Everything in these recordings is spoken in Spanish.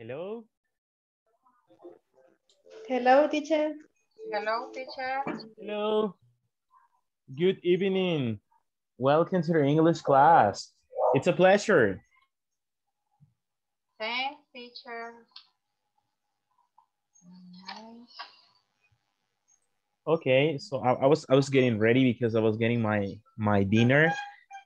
Hello. Hello, teacher. Hello, teacher. Hello. Good evening. Welcome to the English class. It's a pleasure. Thanks, teacher. Okay, so I was getting ready because I was getting my dinner.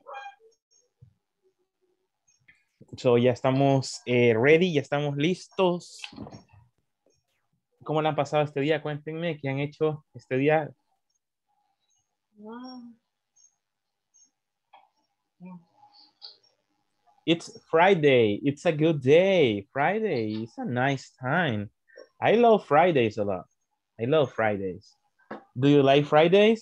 So ya estamos ready, ya estamos listos. ¿Cómo le han pasado este día? Cuéntenme qué han hecho este día. It's Friday. It's a good day. Friday is a nice time. I love Fridays a lot. I love Fridays. Do you like Fridays?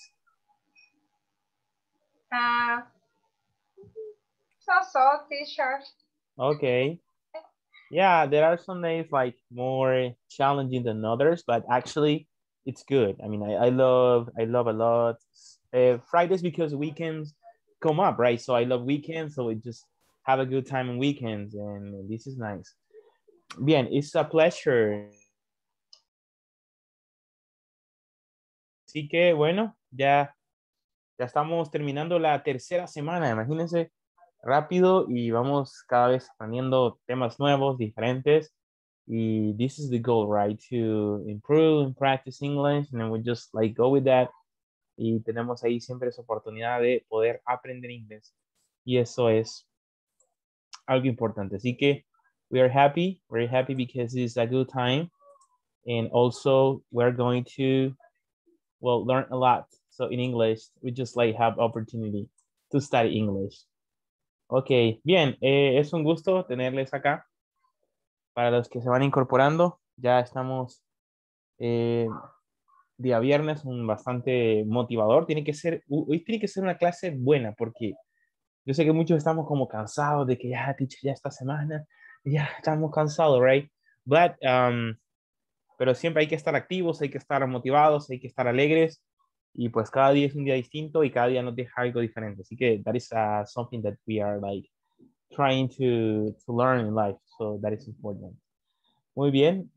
So, teacher. Okay. Yeah, there are some days like more challenging than others, but actually it's good. I mean, I love a lot Fridays because weekends come up, right? So I love weekends, so we just have a good time on weekends, and this is nice. Bien, it's a pleasure. Así que bueno, ya estamos terminando la tercera semana, imagínense rápido y vamos cada vez aprendiendo temas nuevos, diferentes. Y this is the goal, right? To improve and practice English, and then we just like go with that. Y tenemos ahí siempre esa oportunidad de poder aprender inglés. Y eso es algo importante. Así que we are happy, very happy because it's a good time. And also we're going to, well, learn a lot. So in English, we just like have opportunity to study English. Ok, bien, es un gusto tenerles acá. Para los que se van incorporando, ya estamos día viernes, un bastante motivador. Hoy tiene que ser una clase buena porque yo sé que muchos estamos como cansados de que ya, teacher, ya esta semana, ya estamos cansados, right? But, pero siempre hay que estar activos, hay que estar motivados, hay que estar alegres y pues cada día es un día distinto y cada día nos deja algo diferente. Así que that is something that we are like trying to learn in life, so that is important. Muy bien,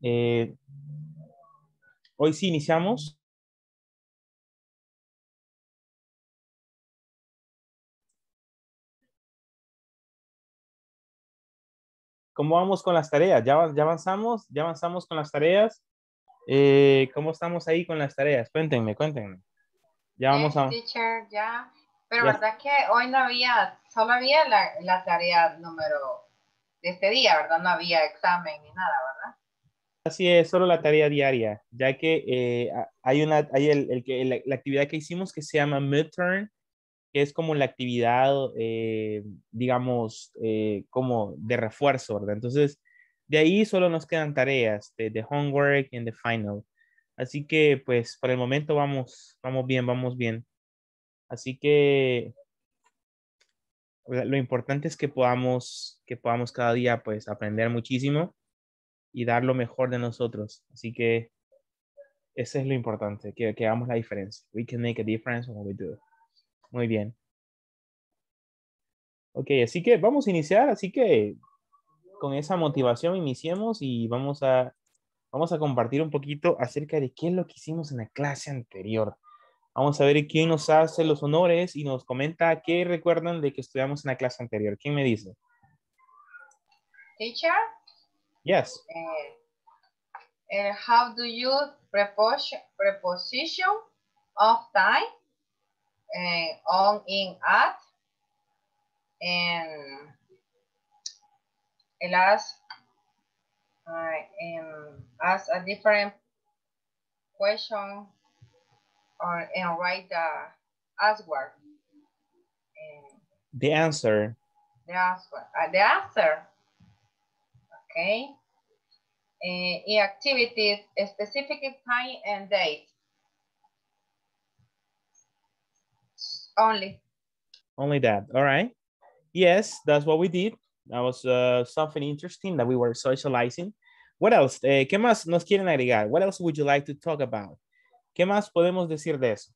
hoy sí iniciamos. ¿Cómo vamos con las tareas? ¿Ya avanzamos? ¿Ya avanzamos con las tareas? ¿Cómo estamos ahí con las tareas? Cuéntenme. Ya vamos Yes, a... teacher, ya. Pero Ya, verdad que hoy no había, solo había la tarea número de este día, ¿verdad? No había examen ni nada, ¿verdad? así es, solo la tarea diaria, ya que hay la actividad que hicimos que se llama midterm, que es como la actividad, digamos, como de refuerzo, ¿verdad? Entonces, de ahí solo nos quedan tareas de homework y de final. Así que, pues, por el momento vamos bien, vamos bien. Así que lo importante es que podamos cada día, pues, aprender muchísimo y dar lo mejor de nosotros. Así que eso es lo importante, que hagamos la diferencia. We can make a difference when we do. Muy bien. Ok, así que vamos a iniciar. Así que con esa motivación iniciemos y vamos a compartir un poquito acerca de qué es lo que hicimos en la clase anterior. Vamos a ver quién nos hace los honores y nos comenta qué recuerdan de que estudiamos en la clase anterior. ¿Quién me dice? Teacher, Yes. how do you preposition of time on, in, at, and ask a different question or and write the answer. The answer. The answer. Okay. In activities, a specific time and date. Only. Only that. All right. Yes, that's what we did. That was something interesting that we were socializing. What else? ¿Qué más nos quieren agregar? What else would you like to talk about? ¿Qué más podemos decir de eso?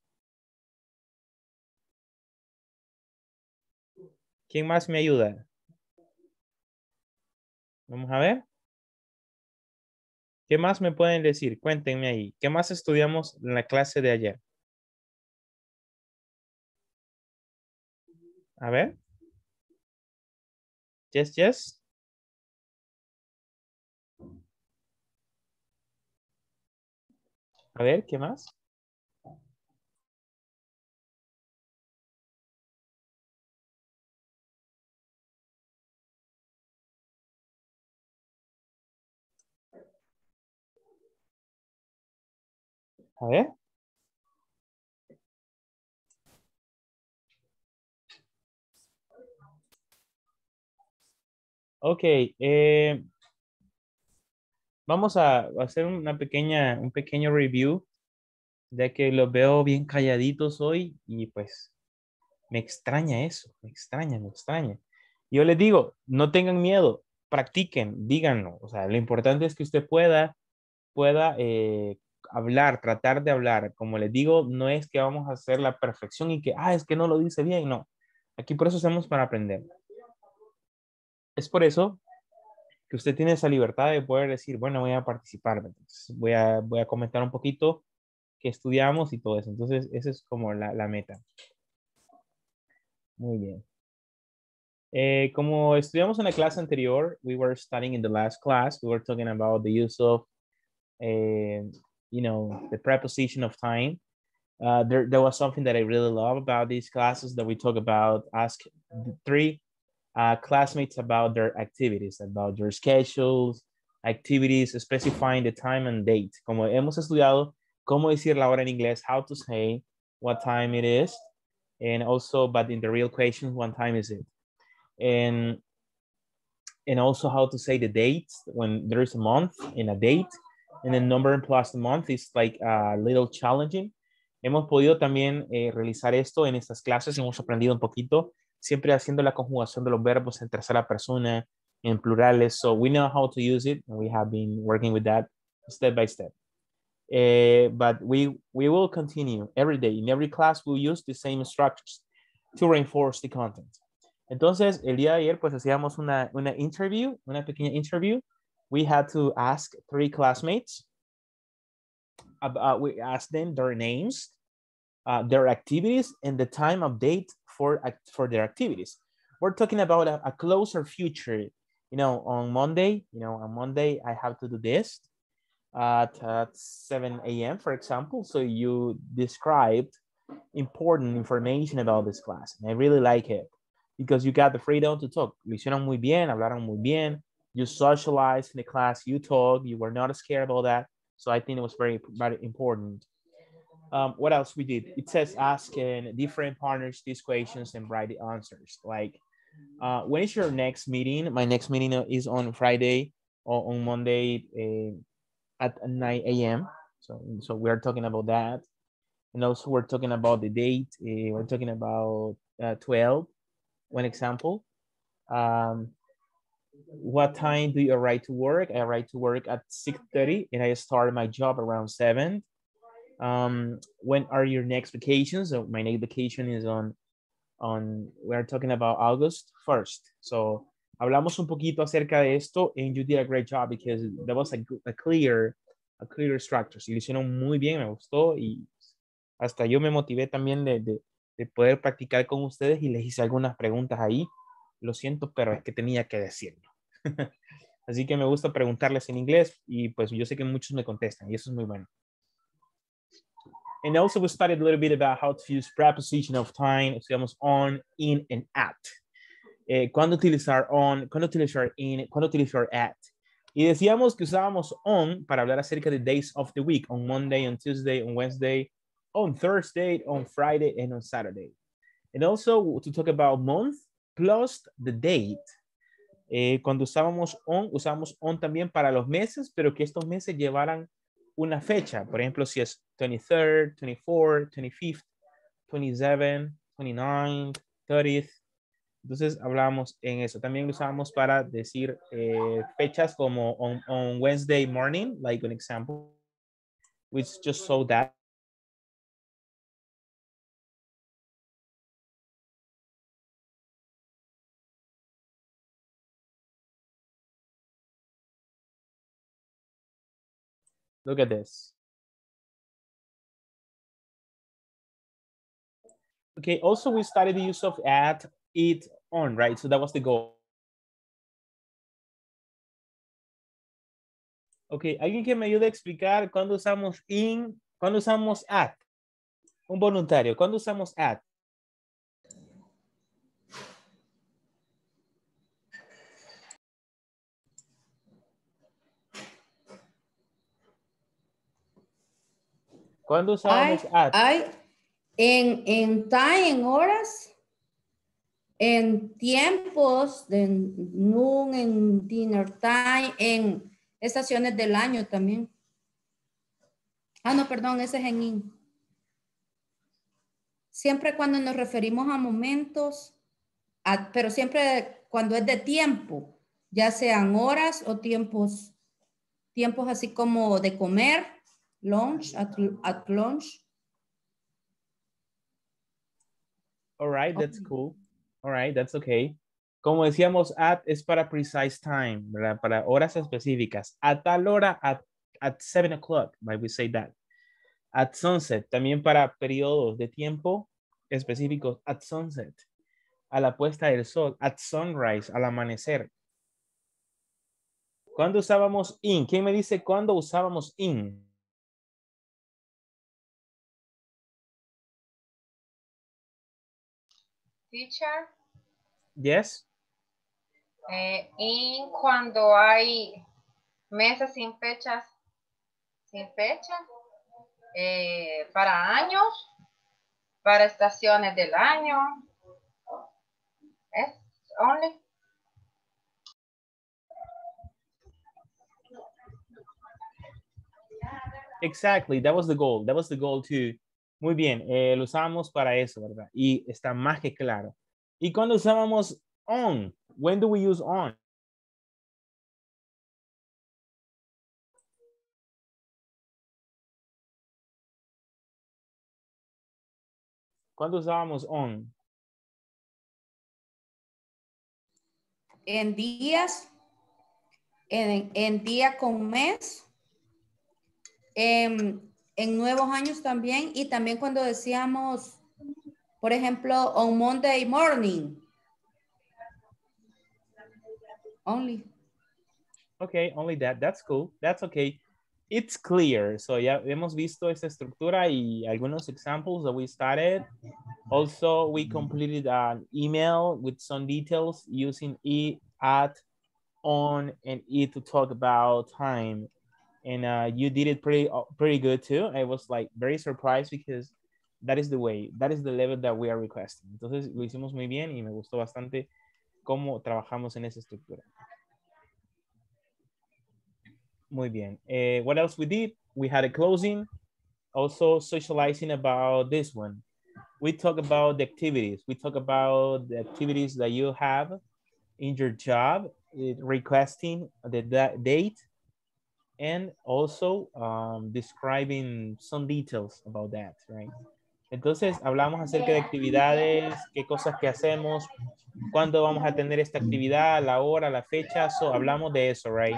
¿Quién más me ayuda? Vamos a ver. ¿Qué más me pueden decir? Cuéntenme ahí. ¿Qué más estudiamos en la clase de ayer? A ver. Yes, yes. A ver, ¿qué más? A ver. Ok. Vamos a hacer un pequeño review, ya que los veo bien calladitos hoy y pues me extraña eso, me extraña, me extraña. Yo les digo, no tengan miedo, practiquen, díganlo. O sea, lo importante es que usted pueda hablar, tratar de hablar. Como les digo, no es que vamos a hacer la perfección y que, es que no lo dice bien, no. Aquí por eso hacemos para aprender. Es por eso que usted tiene esa libertad de poder decir, bueno, voy a participar, entonces voy a comentar un poquito que estudiamos y todo eso. Entonces, esa es como la meta. Muy bien. Como estudiamos en la clase anterior, we were studying in the last class, we were talking about the use of, the preposition of time. There was something that I really love about these classes that we talk about, ask three classmates about their activities, about their schedules, activities, specifying the time and date. Como hemos estudiado, cómo decir la hora en inglés, how to say what time it is, and also, but in the real questions, what time is it? And and also how to say the dates when there is a month and a date, and then number plus the month is like a little challenging. Hemos podido también realizar esto en estas clases, hemos aprendido un poquito, siempre haciendo la conjugación de los verbos en tercera persona, en plurales, so we know how to use it, and we have been working with that step by step. But we will continue every day. In every class, we'll use the same structures to reinforce the content. Entonces, el día de ayer, pues hacíamos una interview, una pequeña interview. We had to ask three classmates. We asked them their names, their activities, and the time of date for their activities. We're talking about a closer future. On Monday, I have to do this at 7 a.m., for example. So you described important information about this class. And I really like it because you got the freedom to talk. Lo hicieron muy bien, hablaron muy bien. You socialized in the class, you talked, you were not scared about that. So I think it was very, very important. What else we did? It says asking different partners these questions and write the answers. Like, when is your next meeting? My next meeting is on Friday or on Monday at 9 a.m. So we're talking about that. And also we're talking about the date. We're talking about 12, one example. What time do you arrive to work? I arrive to work at 6:30 and I start my job around 7. When are your next vacations? So my next vacation is we're talking about August 1st. So hablamos un poquito acerca de esto and you did a great job because there was a clear structure. Si lo hicieron muy bien, me gustó y hasta yo me motivé también de poder practicar con ustedes y les hice algunas preguntas ahí. Lo siento, pero es que tenía que decirlo. Así que me gusta preguntarles en inglés y pues yo sé que muchos me contestan y eso es muy bueno. And also we studied a little bit about how to use preposition of time. Estudiamos on, in, and at. Cuándo utilizar on, cuándo utilizar in, cuándo utilizar at. Y decíamos que usábamos on para hablar acerca de days of the week, on Monday, on Tuesday, on Wednesday, on Thursday, on Friday, and on Saturday. And also to talk about month plus the date. Cuando usábamos on también para los meses, pero que estos meses llevaran una fecha. Por ejemplo, si es 23rd, 24th, 25th, 27th, 29th, 30th. Entonces hablábamos en eso. También lo usábamos para decir fechas como on Wednesday morning, like an example, which just so that Look at this. Okay, also we studied the use of at, it, on, right? So that was the goal. Ok, alguien que me ayude a explicar cuándo usamos in, cuándo usamos at. Un voluntario, ¿cuándo usamos at? ¿Cuándo usábamos at? En time, en horas, en tiempos de noon, en dinner time, en estaciones del año también. Ah, no, perdón, ese es en in. Siempre cuando nos referimos a momentos, pero siempre cuando es de tiempo, ya sean horas o tiempos así como de comer, lunch, at lunch. All right, that's cool. All right, that's okay. Como decíamos, at es para precise time, ¿verdad? Para horas específicas. A tal hora, at 7 o'clock, might we say that. At sunset, también para periodos de tiempo específicos. At sunset, a la puesta del sol. At sunrise, al amanecer. ¿Cuándo usábamos in? ¿Quién me dice cuándo usábamos in? Teacher. Yes. Y cuando hay meses sin fechas, sin fecha, para años, para estaciones del año, es only. Exactly, that was the goal. That was the goal too. Muy bien, lo usamos para eso, ¿verdad? Y está más que claro. ¿Y cuando usábamos on? When do we use on? ¿Cuándo usábamos on? En días, en día con mes, en nuevos años también, y también cuando decíamos, por ejemplo, on Monday morning. Only. Okay, only that. That's cool. That's okay. It's clear. So ya hemos visto esta estructura y algunos examples that we started. Also, we completed an email with some details using e, at, on, and e to talk about time. And you did it pretty good too. I was like very surprised because that is the way, that is the level that we are requesting. Entonces lo hicimos muy bien y me gustó bastante cómo trabajamos en esa estructura. Muy bien. What else we did? We had a closing, also socializing about this one. We talk about the activities. We talk about the activities that you have in your job, requesting the date, and also describing some details about that, right? Entonces, hablamos acerca de actividades, qué cosas que hacemos, cuándo vamos a tener esta actividad, la hora, la fecha, so hablamos de eso, right?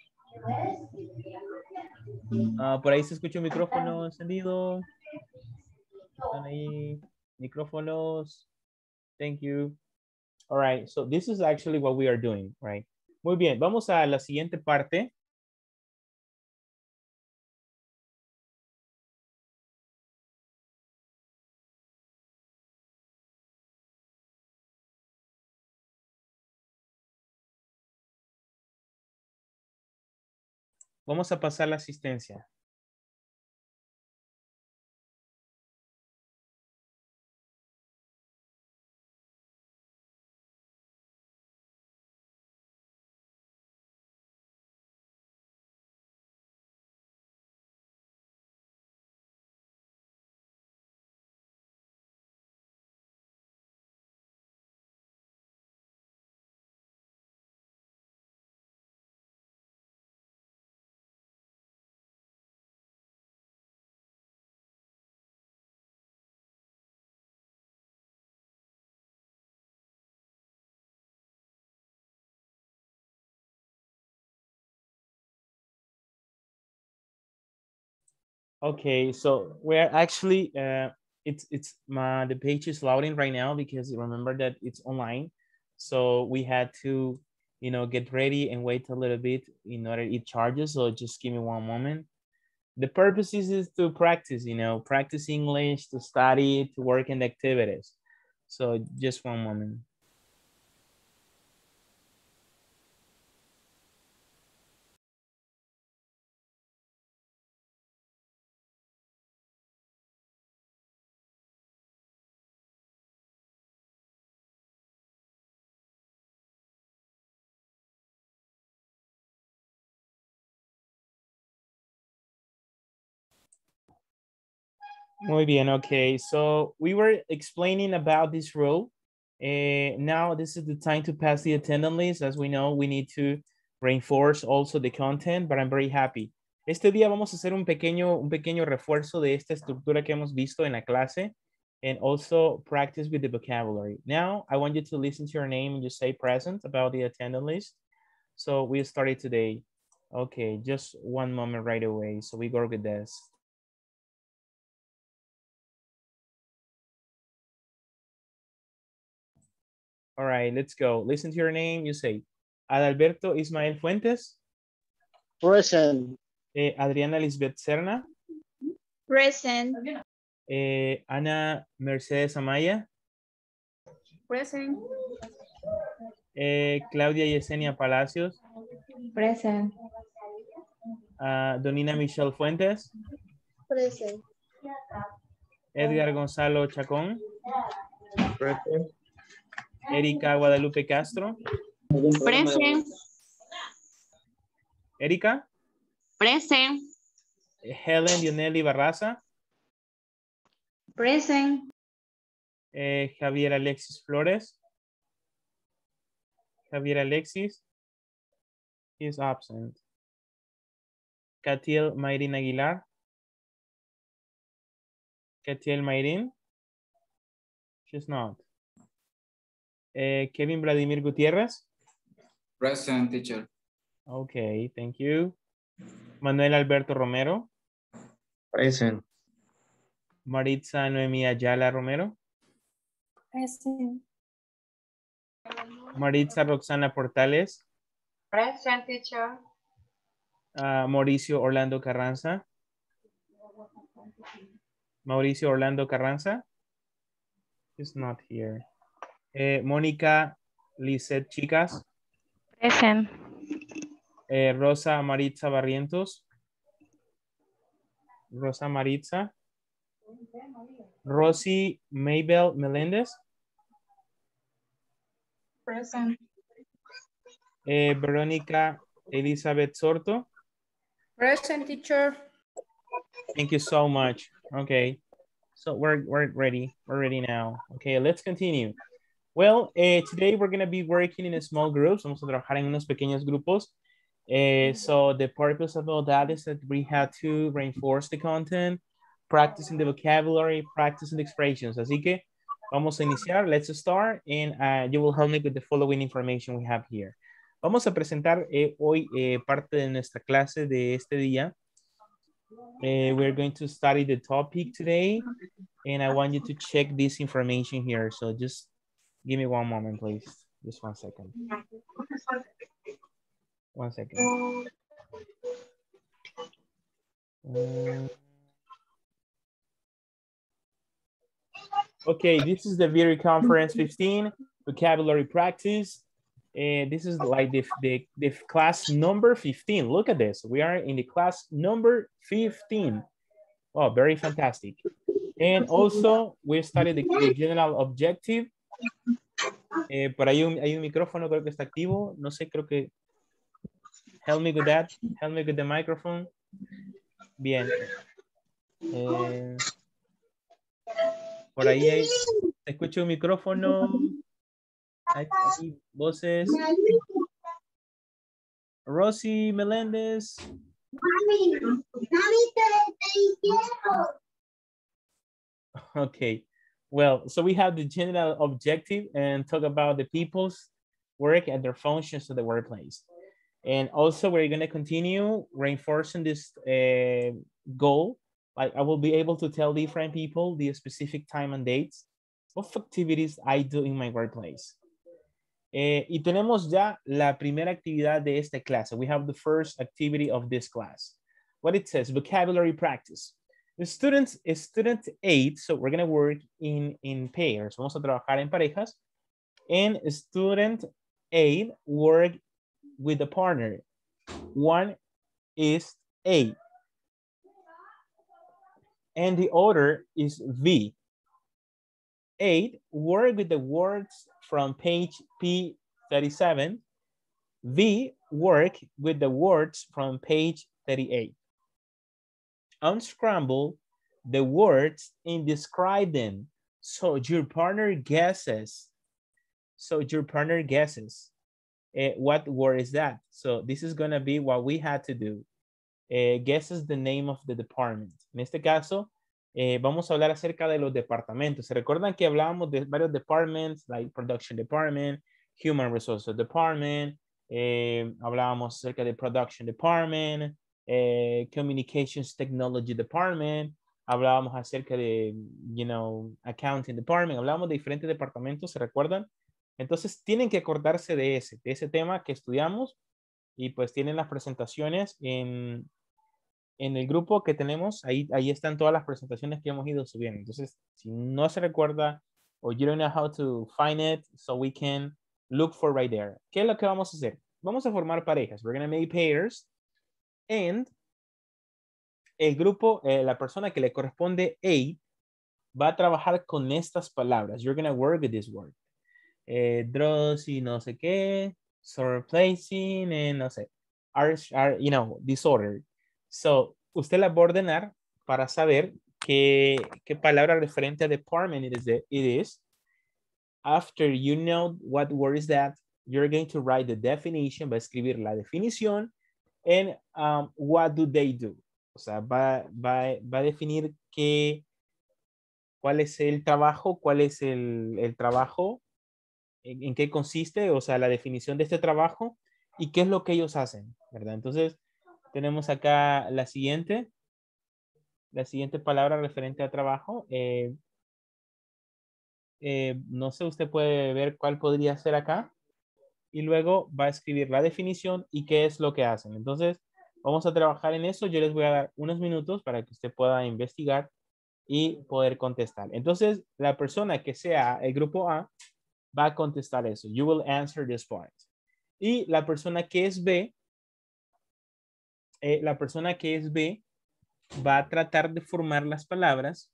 Por ahí se escucha un micrófono encendido. Están ahí, micrófonos. Thank you. All right, so this is actually what we are doing, right? Muy bien, vamos a la siguiente parte. Vamos a pasar la asistencia. Okay, so we're actually the page is loading right now because remember that it's online. So we had to, get ready and wait a little bit in order it charges. So just give me one moment. The purpose is to practice, practice English, to study, to work in the activities. So just one moment. Muy bien, okay. So we were explaining about this rule. Now this is the time to pass the attendance list. As we know, we need to reinforce also the content, but I'm very happy. Este día vamos a hacer un pequeño refuerzo de esta estructura que hemos visto en la clase and also practice with the vocabulary. Now, I want you to listen to your name and just say present about the attendance list. So we started today. Okay, just one moment right away. So we go with this. All right, let's go. Listen to your name. You say, Adalberto Ismael Fuentes. Present. Adriana Lisbeth Serna. Present. Ana Mercedes Amaya. Present. Claudia Yesenia Palacios. Present. Donina Michelle Fuentes. Present. Edgar Gonzalo Chacón. Present. Erika Guadalupe Castro. Present. Erika. Present. Helen Dionelli Barraza. Present. Javier Alexis Flores. Javier Alexis is absent. Catiel Mayrin Aguilar. Catiel Mayrin. She's not. Kevin Vladimir Gutierrez. Present, teacher. Okay, thank you. Manuel Alberto Romero. Present. Maritza Noemí Ayala Romero. Present. Maritza Roxana Portales. Present, teacher. Mauricio Orlando Carranza. Mauricio Orlando Carranza. He's not here. Mónica Lizeth Chicas. Present. Rosa Maritza Barrientos. Rosa Maritza. Rosy Maybel Meléndez. Present. Verónica Elizabeth Sorto. Present, teacher. Thank you so much. Okay, so we're ready. We're ready now. Okay, let's continue. Well, today we're going to be working in small groups. Vamos a trabajar en unos pequeños grupos. So the purpose of all that is that we have to reinforce the content, practicing the vocabulary, practicing the expressions. Así que vamos a iniciar. Let's start, and you will help me with the following information we have here. Vamos a presentar hoy parte de nuestra clase de este día. We're going to study the topic today, and I want you to check this information here. So just give me one moment, please. Just 1 second. 1 second. Okay, this is the video conference 15, vocabulary practice. This is like the class number 15. Look at this. We are in the class number 15. Oh, very fantastic. And also, we studied the general objective. Por ahí hay un micrófono, creo que está activo. No sé, creo que... Help me with that. Help me with the microphone. Bien. Por ahí hay... Escucho un micrófono. Hay voces. Rosy Meléndez. Okay. Well, so we have the general objective and talk about the people's work and their functions of the workplace. And also we're going to continue reinforcing this goal Like I will be able to tell different people the specific time and dates of activities I do in my workplace. Y tenemos ya la primera actividad de esta clase. We have the first activity of this class. What it says, vocabulary practice. The student 8, so we're going to work in pairs. Vamos a trabajar en parejas. And student 8 work with a partner. One is A. And the other is V. 8 work with the words from page P37. V work with the words from page 38. Unscramble the words and describe them. So your partner guesses. What word is that? So this is going to be what we had to do. Guesses the name of the department. En este caso, vamos a hablar acerca de los departamentos. ¿Se recuerdan que hablábamos de varios departments, like production department, human resources department, hablábamos acerca de production department, communications technology department, hablábamos acerca de, accounting department, hablábamos de diferentes departamentos, ¿se recuerdan? Entonces tienen que acordarse de ese tema que estudiamos y pues tienen las presentaciones en el grupo que tenemos, ahí están todas las presentaciones que hemos ido subiendo. Entonces, si no se recuerda o you don't know how to find it, so we can look for right there. ¿Qué es lo que vamos a hacer? Vamos a formar parejas. We're going to make pairs. And el grupo, la persona que le corresponde A, va a trabajar con estas palabras. You're going to work with this word. Draws y no sé qué, replacing, and no sé, are, disorder. So, usted la va a ordenar para saber qué palabra referente a department it is. After you know what word is that, you're going to write the definition, va a escribir la definición, and what do they do. O sea, va a definir cuál es el trabajo, en qué consiste, o sea, la definición de este trabajo y qué es lo que ellos hacen, ¿verdad? Entonces, tenemos acá la siguiente palabra referente a trabajo. No sé, usted puede ver cuál podría ser acá. Y luego va a escribir la definición y qué es lo que hacen. Entonces, vamos a trabajar en eso. Yo les voy a dar unos minutos para que usted pueda investigar y poder contestar. Entonces, la persona que sea el grupo A va a contestar eso. You will answer this part. Y la persona que es B, va a tratar de formar las palabras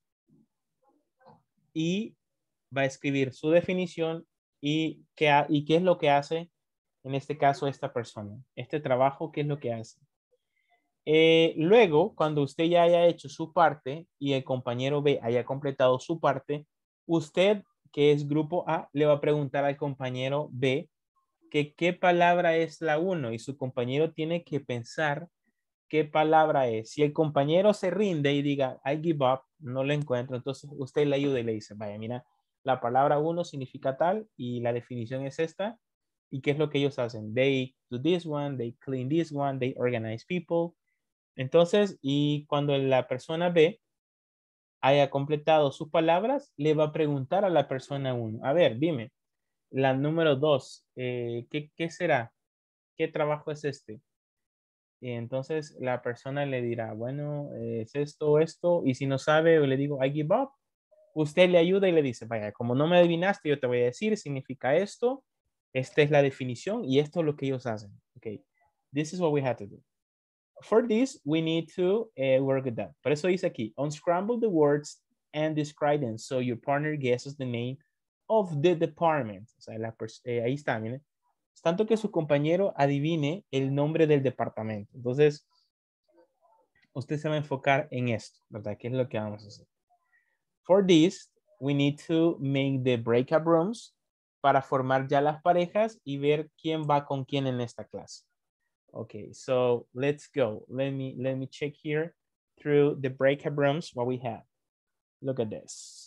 y va a escribir su definición y qué es lo que hace, en este caso, esta persona. Este trabajo, ¿qué es lo que hace? Luego, cuando usted ya haya hecho su parte y el compañero B haya completado su parte, usted, que es grupo A, le va a preguntar al compañero B que qué palabra es la 1 y su compañero tiene que pensar qué palabra es. Si el compañero se rinde y diga, I give up, no lo encuentro, entonces usted le ayuda y le dice, vaya, mira, la palabra 1 significa tal y la definición es esta. ¿Y qué es lo que ellos hacen? They do this one, they clean this one, they organize people. Entonces, y cuando la persona B haya completado sus palabras, le va a preguntar a la persona 1, a ver, dime, la número 2, ¿qué será? ¿Qué trabajo es este? Y entonces la persona le dirá, bueno, es esto, y si no sabe, le digo, I give up. Usted le ayuda y le dice, vaya, como no me adivinaste, yo te voy a decir, significa esto, esta es la definición y esto es lo que ellos hacen. Okay, this is what we have to do. For this, we need to work with that. Por eso dice aquí, unscramble the words and describe them so your partner guesses the name of the department. O sea, ahí está, miren. Es tanto que su compañero adivine el nombre del departamento. Entonces, usted se va a enfocar en esto, ¿verdad? ¿Qué es lo que vamos a hacer? For this, we need to make the breakout rooms para formar ya las parejas y ver quién va con quién en esta clase. Okay, so let's go. Let me check here through the breakout rooms what we have. Look at this.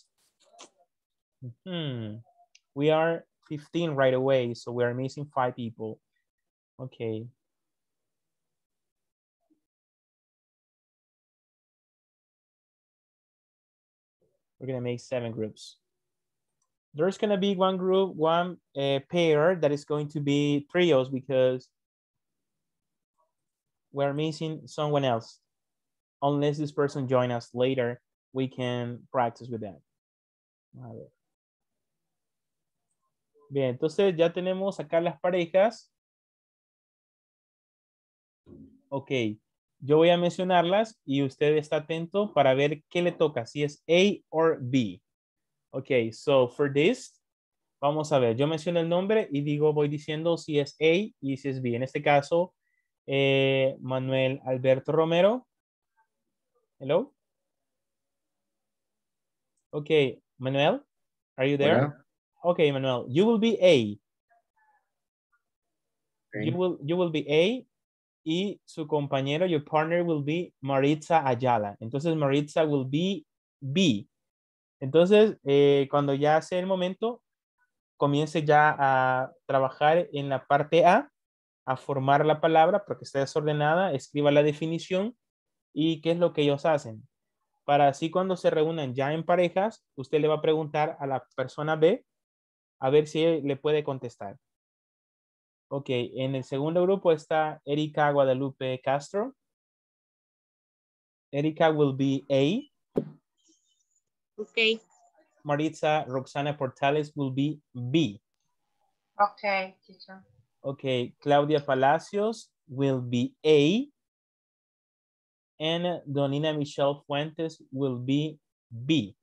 We are 15 right away, so we are missing 5 people. Okay. We're gonna make 7 groups. There's gonna be one group, one pair that is going to be trios because we're missing someone else. Unless this person join us later, we can practice with that. A ver. Bien, entonces ya tenemos acá las parejas. Ok, yo voy a mencionarlas y usted está atento para ver qué le toca, si es A or B. Ok, so for this, vamos a ver, yo menciono el nombre y digo, voy diciendo si es A y si es B. En este caso, Manuel Alberto Romero. Hello. Okay, Manuel, are you there? Hola. Okay, Manuel, you will be A. Okay. You will be A y su compañero, your partner will be Maritza Ayala. Entonces Maritza will be B. Entonces, cuando ya sea el momento, comience ya a trabajar en la parte a formar la palabra porque está desordenada, escriba la definición y qué es lo que ellos hacen. Para así cuando se reúnan ya en parejas, usted le va a preguntar a la persona B a ver si le puede contestar. Ok, en el segundo grupo está Erika Guadalupe Castro. Erika will be A. Okay. Maritza Roxana Portales will be B. Okay, teacher. Okay, Claudia Palacios will be A. And Donina Michelle Fuentes will be B.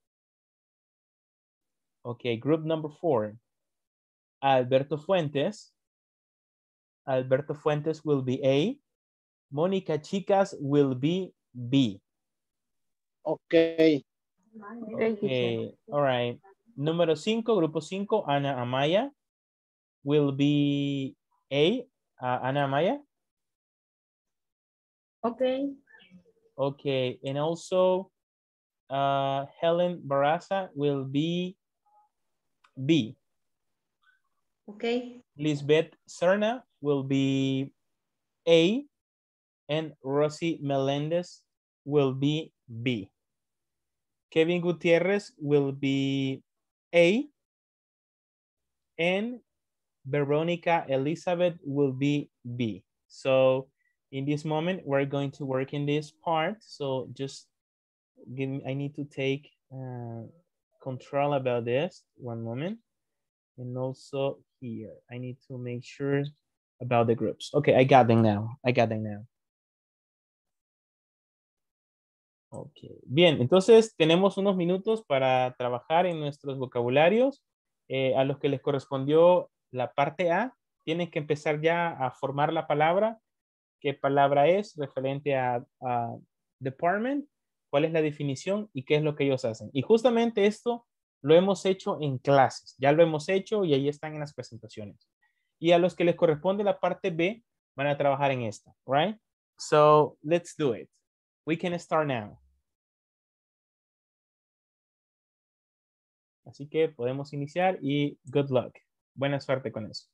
Okay, group number 4. Alberto Fuentes. Alberto Fuentes will be A. Mónica Chicas will be B. Okay. Okay, all right. Número 5, grupo 5, Ana Amaya will be A. Ana Amaya. Okay. Okay, and also Helen Barraza will be B. Okay. Lisbeth Serna will be A. And Rosy Melendez will be B. Kevin Gutierrez will be A. And Veronica Elizabeth will be B. So in this moment, we're going to work in this part. So just give me, I need to take control about this. One moment. And also here, I need to make sure about the groups. Okay, I got them now. I got them now. Ok, bien, entonces tenemos unos minutos para trabajar en nuestros vocabularios. A los que les correspondió la parte A, tienen que empezar ya a formar la palabra. ¿Qué palabra es referente a department? ¿Cuál es la definición y qué es lo que ellos hacen? Y justamente esto lo hemos hecho en clases. Ya lo hemos hecho y ahí están en las presentaciones. Y a los que les corresponde la parte B, van a trabajar en esta, right? So, let's do it. We can start now. Así que podemos iniciar y good luck. Buena suerte con eso.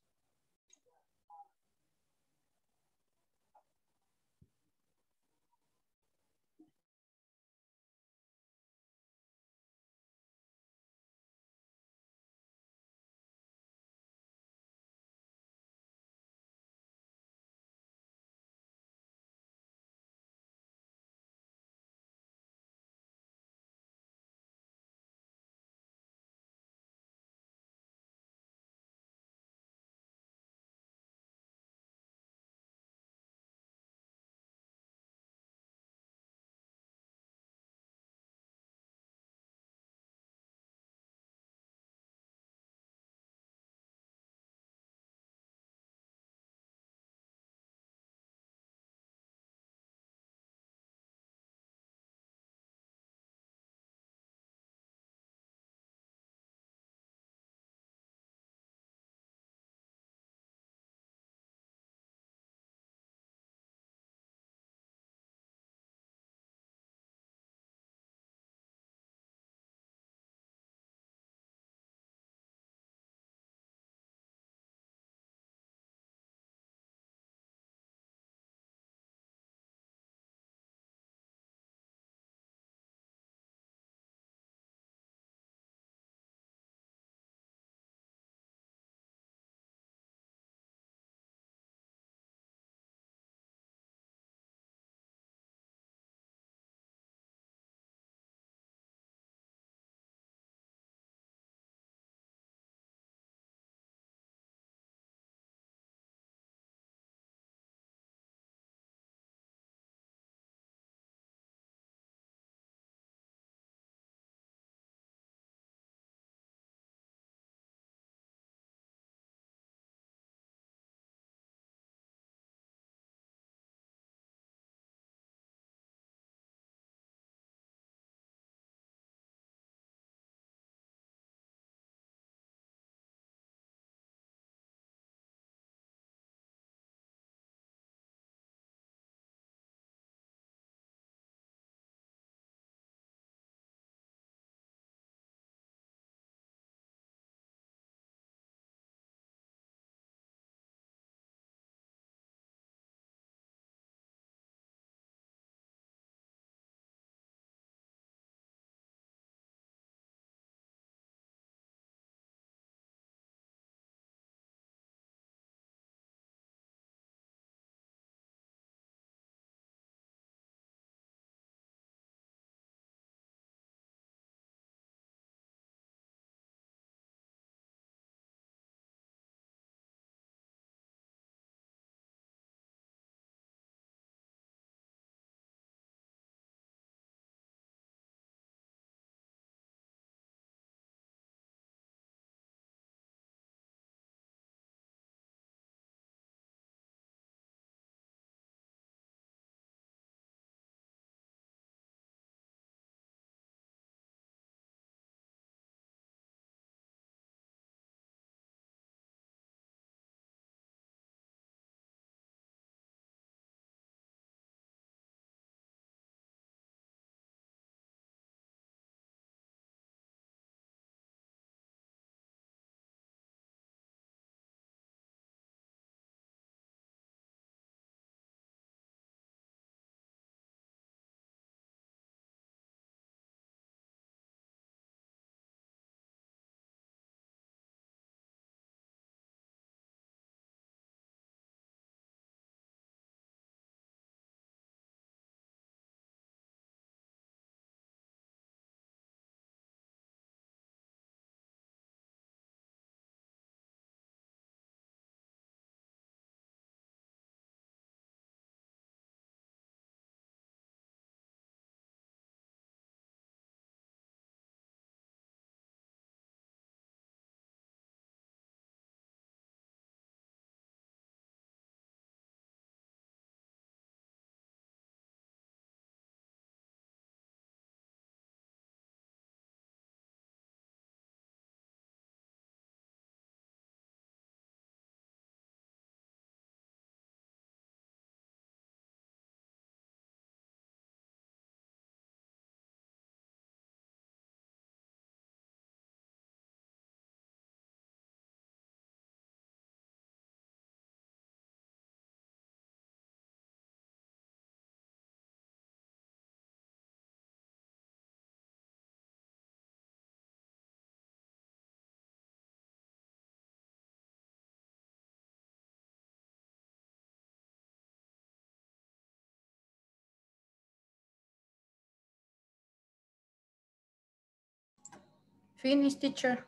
Finish, teacher.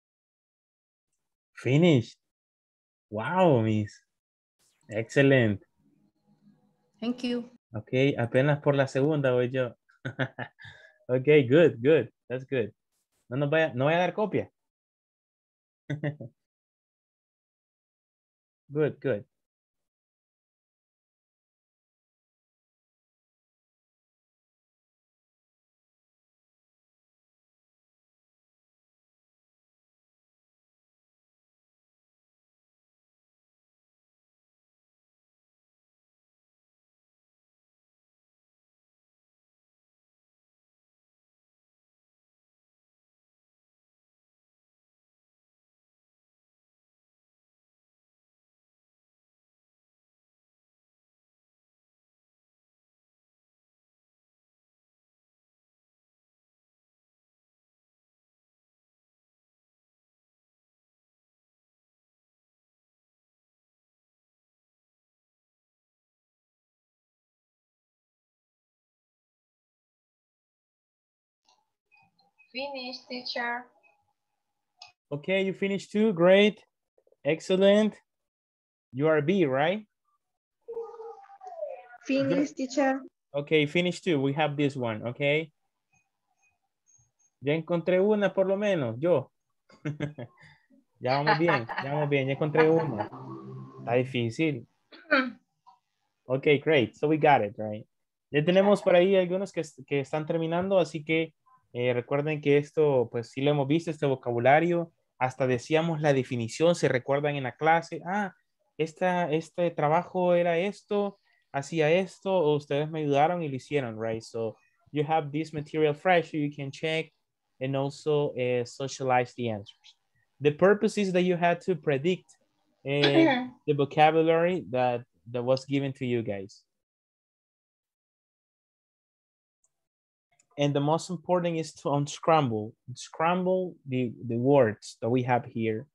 Finished. Wow, Miss. Excellent. Thank you. Ok, apenas por la segunda voy yo. Ok, good, good. That's good. No vaya a dar copia. Good, good. Finish, teacher. Okay, you finished too. Great. Excellent. You are B, right? Finish, teacher. Okay, finish too. We have this one, okay? Ya encontré una por lo menos, yo. Ya vamos bien, ya encontré una. Está difícil. Ok, great. So we got it, right? Ya tenemos por ahí algunos que están terminando, así que recuerden que esto, pues sí lo hemos visto, este vocabulario. Hasta decíamos la definición, se recuerdan en la clase. Ah, este trabajo era esto, hacía esto, o ustedes me ayudaron y lo hicieron, right? So you have this material fresh, so you can check and also socialize the answers. The purpose is that you had to predict the vocabulary that was given to you guys. And the most important is to unscramble the words that we have here.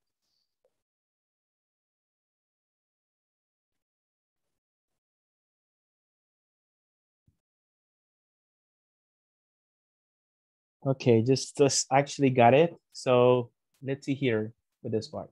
Okay, just actually got it. So let's see here with this part.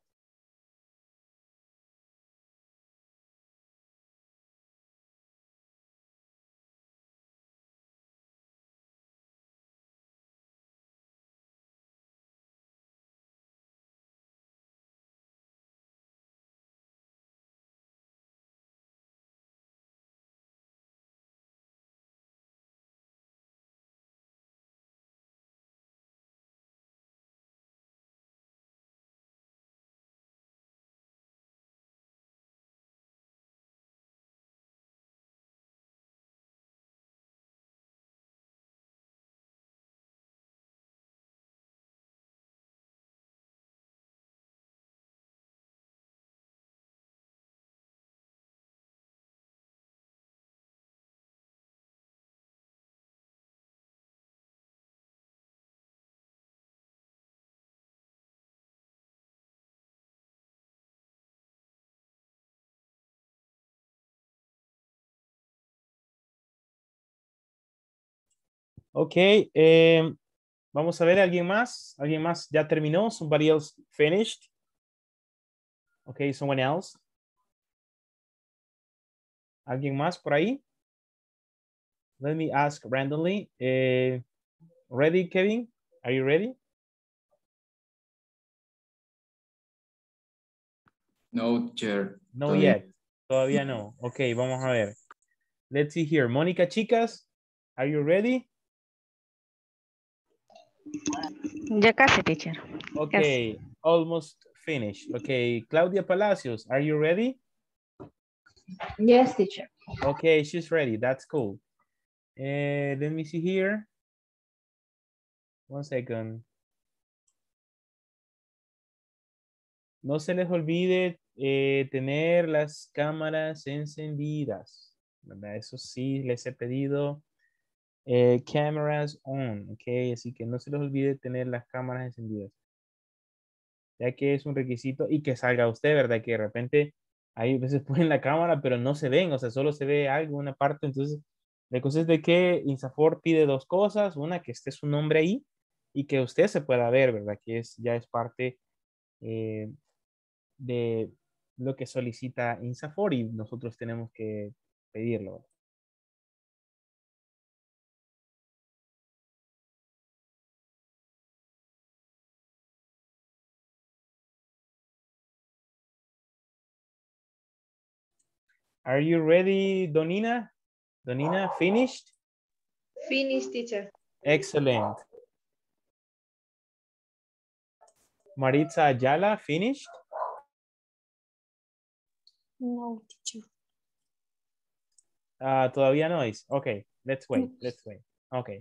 Okay, vamos a ver, ¿alguien más? ¿Alguien más ya terminó? Somebody else finished? Okay, someone else. ¿Alguien más por ahí? Let me ask randomly. Ready, Kevin? Are you ready? No, teacher. No yet. Todavía no. Okay, vamos a ver. Let's see here. Mónica, chicas, are you ready? Ya casi, teacher. Okay, almost finished. Okay, Claudia Palacios, are you ready? Yes, teacher. Okay, she's ready. That's cool. Let me see here. 1 second. No se les olvide tener las cámaras encendidas, ¿verdad? Eso sí, les he pedido cameras on, ok, así que no se les olvide tener las cámaras encendidas, ya que es un requisito y que salga usted, ¿verdad? Que de repente hay veces ponen la cámara, pero no se ven, o sea, solo se ve algo, una parte, entonces la cosa es de que INSAFORP pide 2 cosas, una que esté su nombre ahí y que usted se pueda ver, ¿verdad? Que ya es parte de lo que solicita INSAFORP y nosotros tenemos que pedirlo. Are you ready, Donina? Donina, finished? Finish, teacher. Excellent. Maritza Ayala, finished? No, teacher. Todavía no es. Okay, let's wait. Okay.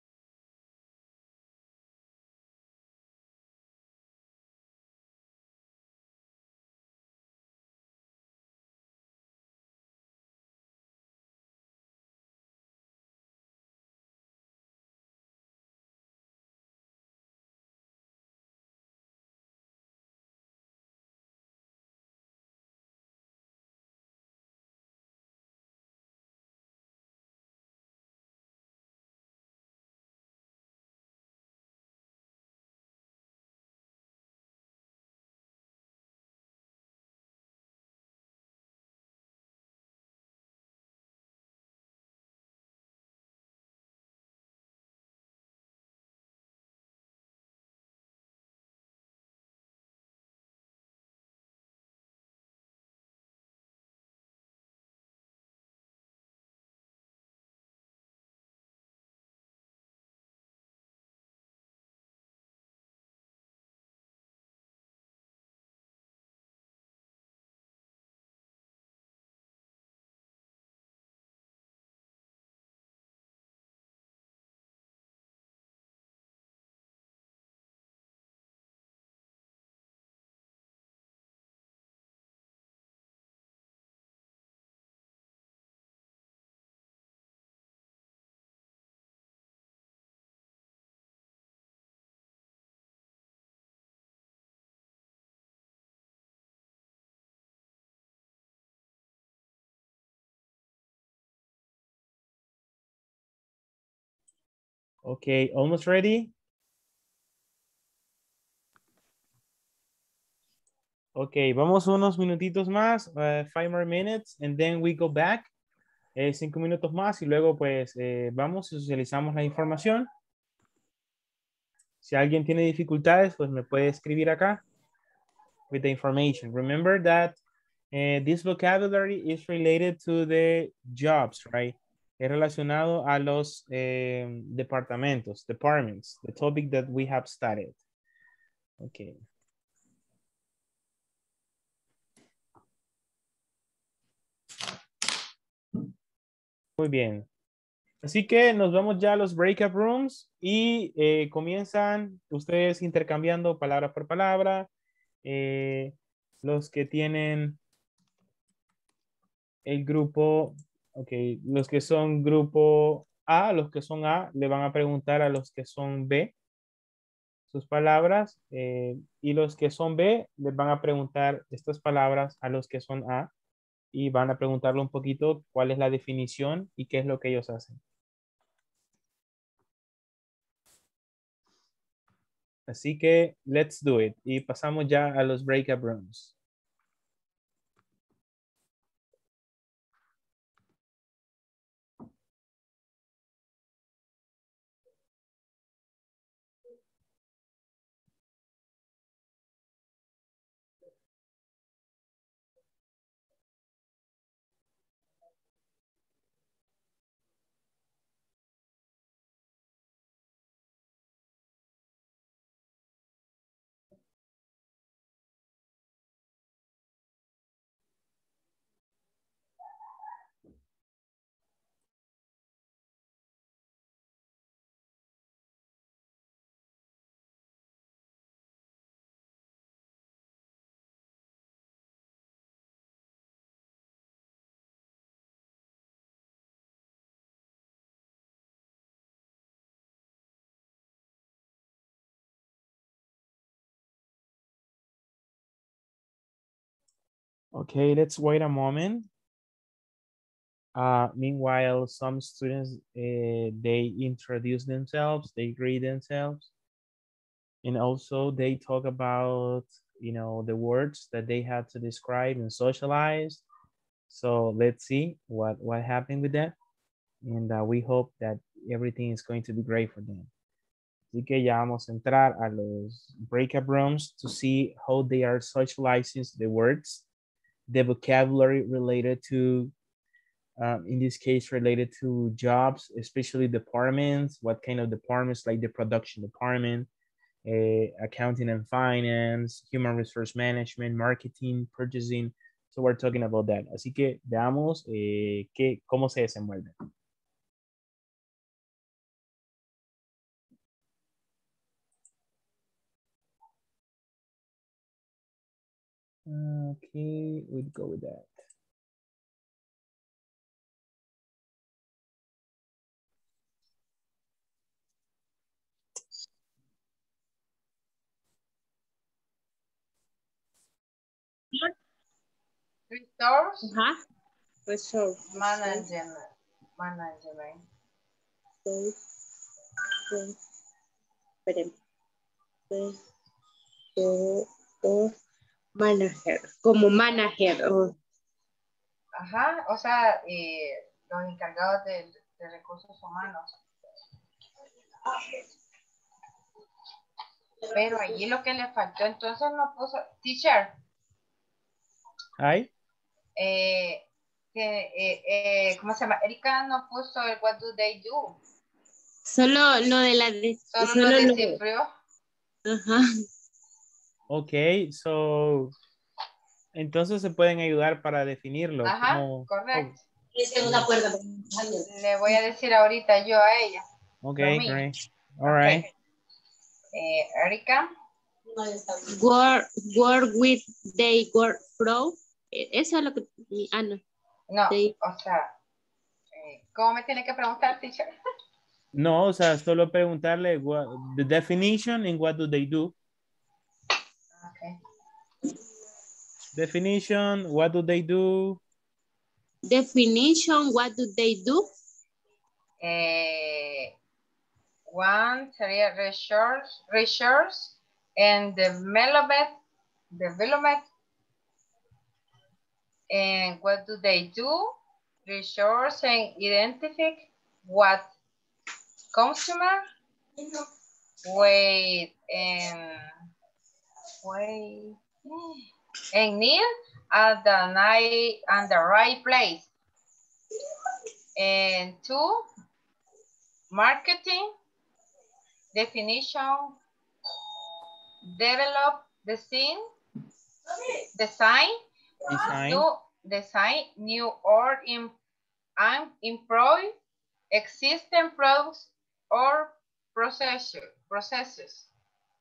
Okay, almost ready? Okay, vamos unos minutitos más, 5 more minutes, and then we go back. 5 minutos más y luego pues vamos y socializamos la información. Si alguien tiene dificultades, pues me puede escribir acá with the information. Remember that this vocabulary is related to the jobs, right? Es relacionado a los departamentos, departments, the topic that we have studied. Okay. Muy bien. Así que nos vamos ya a los breakout rooms y comienzan ustedes intercambiando palabra por palabra. Los que tienen el grupo, ok, los que son grupo A, los que son A, le van a preguntar a los que son B sus palabras y los que son B les van a preguntar estas palabras a los que son A y van a preguntarle un poquito cuál es la definición y qué es lo que ellos hacen. Así que let's do it y pasamos ya a los breakout rooms. Okay, let's wait a moment. Meanwhile, some students, they introduce themselves, they greet themselves. And also they talk about, you know, the words that they had to describe and socialize. So let's see what happened with that. And we hope that everything is going to be great for them. Así que ya vamos a entrar a los breakout rooms to see how they are socializing the words, the vocabulary related to, in this case, related to jobs, especially departments, what kind of departments, like the production department, accounting and finance, human resource management, marketing, purchasing. So we're talking about that. Así que veamos cómo se desenvuelve. Okay, we'd go with that. Resource Ajá. Resource. management. Esperen. Manager. Como manager. Ajá, o sea, los encargados de recursos humanos. Pero allí lo que le faltó, entonces no puso, teacher, Hi. ¿cómo se llama? Erika no puso el what do they do. Solo lo de la... Solo lo descifró. Ajá. Okay, so entonces se pueden ayudar para definirlo. Ajá, como, correcto. oh, Le voy a decir ahorita yo a ella. okay, For me. great. All right. Erika. Work with they work from. Eso es lo que... no. No, They- o sea, ¿cómo me tiene que preguntar, teacher? No, o sea, solo preguntarle the definition and what do they do. Okay. Definition, what do they do? Definition, what do they do? One sería research and development. And what do they do? Research and identify what consumer wait and need at the right place. And two, marketing, definition, develop, design, new or improve existing products or processes.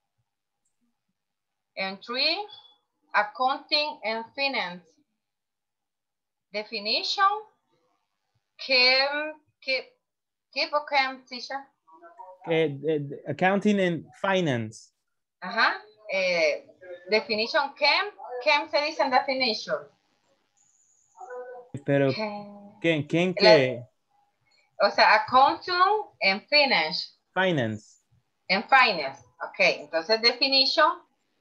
And three, accounting and finance. Definition, keep teacher. Accounting and finance. Ajá. Definition, ¿qué se dice en definition? Pero, ¿quién qué? O sea, accounting and finance. Finance. En finance. Ok, entonces definition.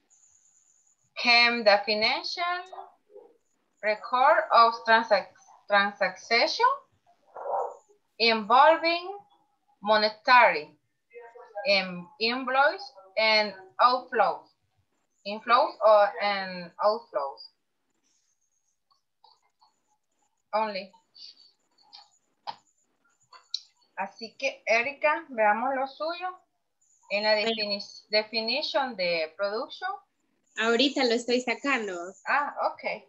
Chem definition. Record of transaction involving monetary invoice and outflows. Inflows and outflows. Only. Así que, Erika, veamos lo suyo. En la definition de production. Ahorita lo estoy sacando. Ah, ok.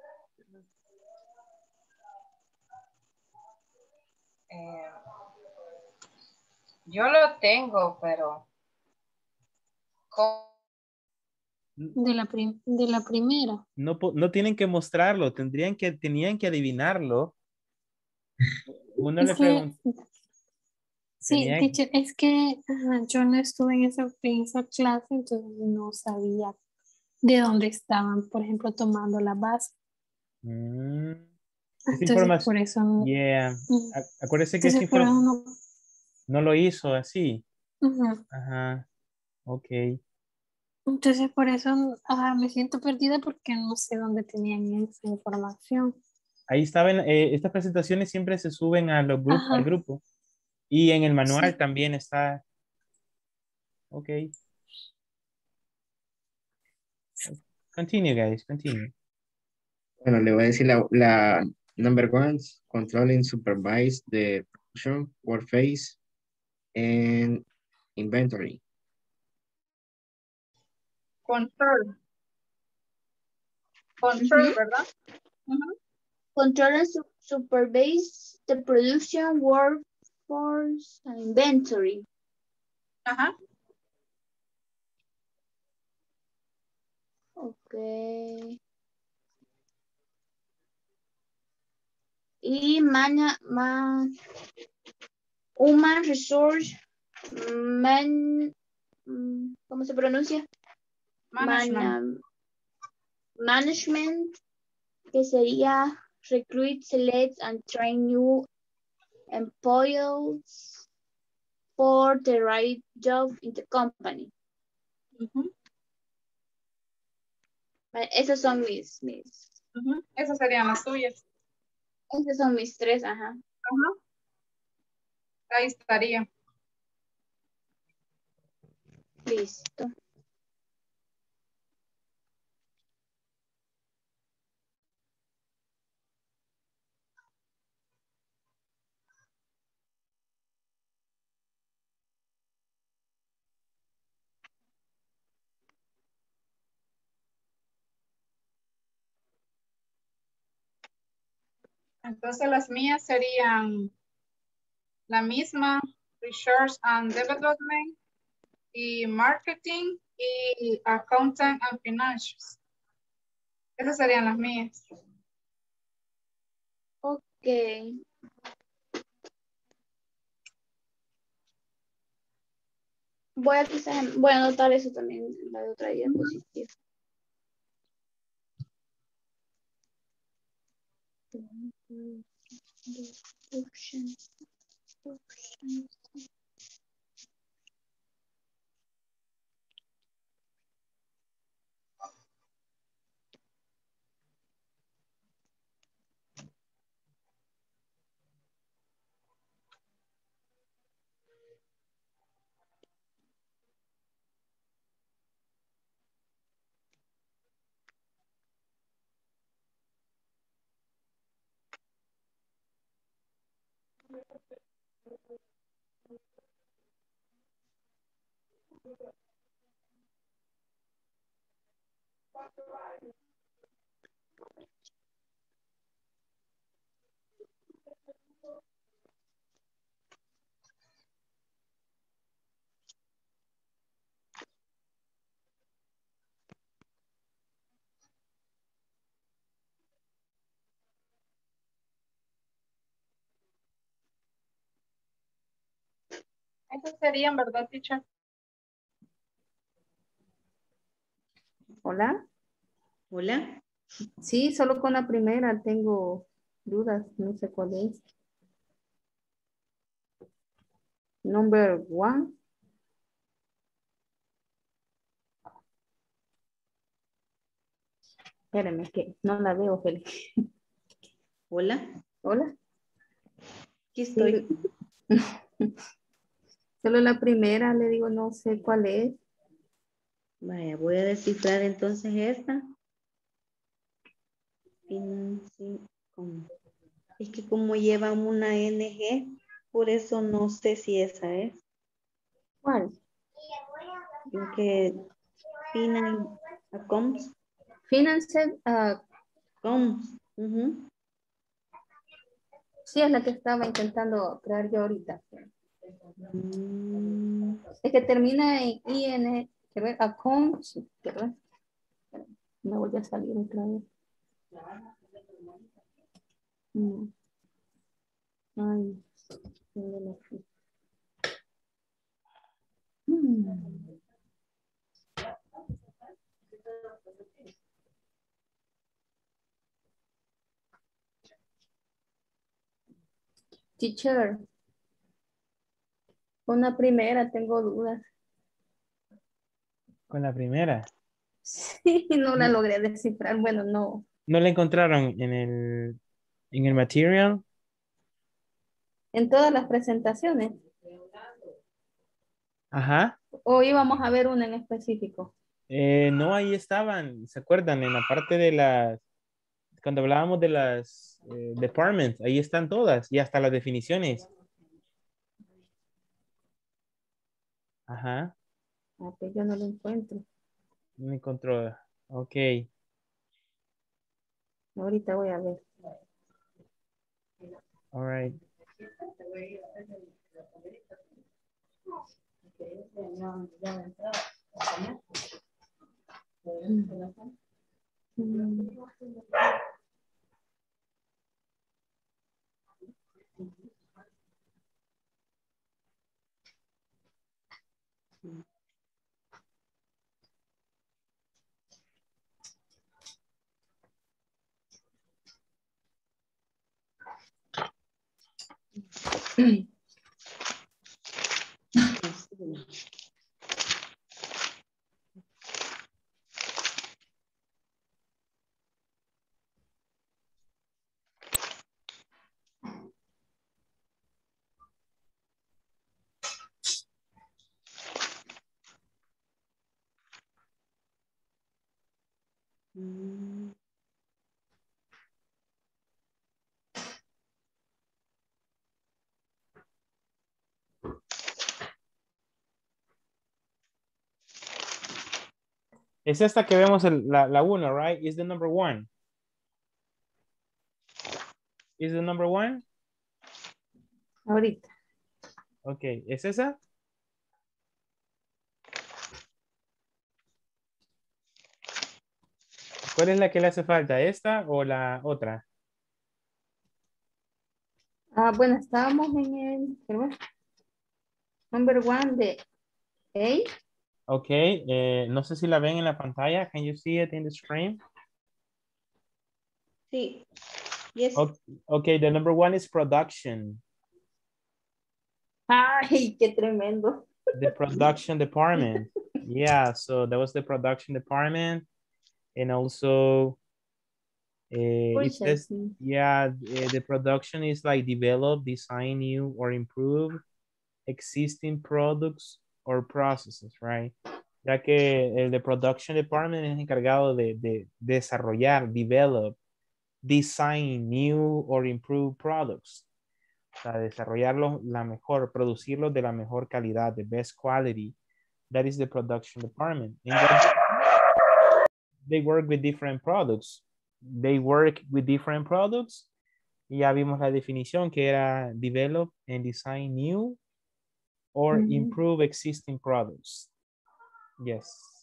Yo lo tengo, pero... De la primera. No tienen que mostrarlo, tenían que adivinarlo. Uno le pregunta. Sí, Tenía- teacher, es que yo no estuve en esa clase, entonces no sabía de dónde estaban, por ejemplo, tomando la base. Esa Entonces, información. por eso no. Yeah. Acuérdese que esa Entonces, por eso información no. no lo hizo así. Ujú. Ajá. Ok. Entonces por eso me siento perdida porque no sé dónde tenían esa información. Ahí estaban, estas presentaciones siempre se suben a los grupos, al Ajá, grupo. Y en el manual sí. también está. Ok. Continue, guys. Continue. Bueno, le voy a decir la number one, controlling supervise the production, workplace, and inventory. Control. Control, ¿verdad? Ujú. Control and supervise the production, workforce, and inventory. Ajá. Okay. Y human resource ¿cómo se pronuncia? Management. Management, que sería recruit, select, and train new employees for the right job in the company. Ujú, Esos son ujú. Esas serían las suyas. esos son mis tres, ajá. Ajá. Ahí estaría. Listo. Entonces las mías serían la misma, Research and Development y Marketing y Accounting and Financials. Esas serían las mías. Ok. Voy a anotar eso también en la otra diapositiva. Esas serían, ¿verdad, teacher? Hola. Hola. Sí, solo con la primera tengo dudas, no sé cuál es. Number one. Espérame, que no la veo, Félix. Hola. Hola. Aquí Sí. estoy. Solo la primera, le digo, no sé cuál es. Vaya, voy a descifrar entonces esta. Es que como lleva una NG, por eso no sé si esa es. ¿Cuál? Creo que Accounts. Finance, Accounts. Ujú. sí, es la que estaba intentando crear yo ahorita. Mm, Es que termina en IN, quiero ver, accounts, quiero ver. Me voy a salir otra vez. Ay, ¿dónde la fui? Teacher, con la primera tengo dudas. Con la primera. Sí, no la logré descifrar. Bueno, no. ¿No la encontraron en el material? En todas las presentaciones. Ajá. O íbamos a ver una en específico. No, ahí estaban, ¿se acuerdan? En la parte de las, cuando hablábamos de las departments, ahí están todas y hasta las definiciones. Ajá. Ah, pues yo no lo encuentro. No encontró. Ok. Ahorita voy a ver. All right. Es esta que vemos la uno, right? Is the number one. Is the number one? Ahorita. Ok, ¿es esa? ¿Cuál es la que le hace falta? ¿Esta o la otra? Ah, bueno, estábamos en el number one de A. Ok, no sé si la ven en la pantalla. Can you see it in the screen? Sí. Yes. Okay, the number one is production. Ay, qué tremendo. The production department. Yeah, so that was the production department. And also, it says, Purchasing. yeah, the production is like develop, design new or improve existing products or processes, right? Ya que el de production department es encargado de desarrollar, develop, design new or improve products. O sea, desarrollarlos la mejor, producirlos de la mejor calidad, the best quality. That is the production department. They work with different products. They work with different products. Y ya vimos la definición que era develop and design new or improve existing products. Yes.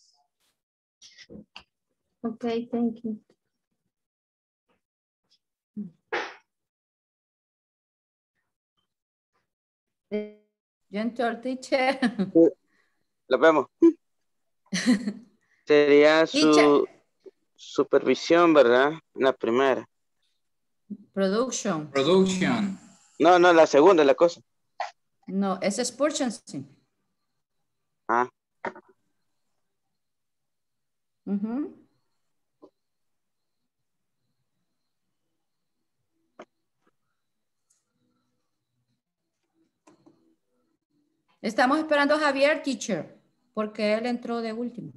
Okay, thank you. Gentle teacher. Lo vemos. Sería su supervisión, ¿verdad? La primera. Production. Production. No, la segunda, la cosa. No, ese es purchasing. Ah. Estamos esperando a Javier, teacher, porque él entró de último.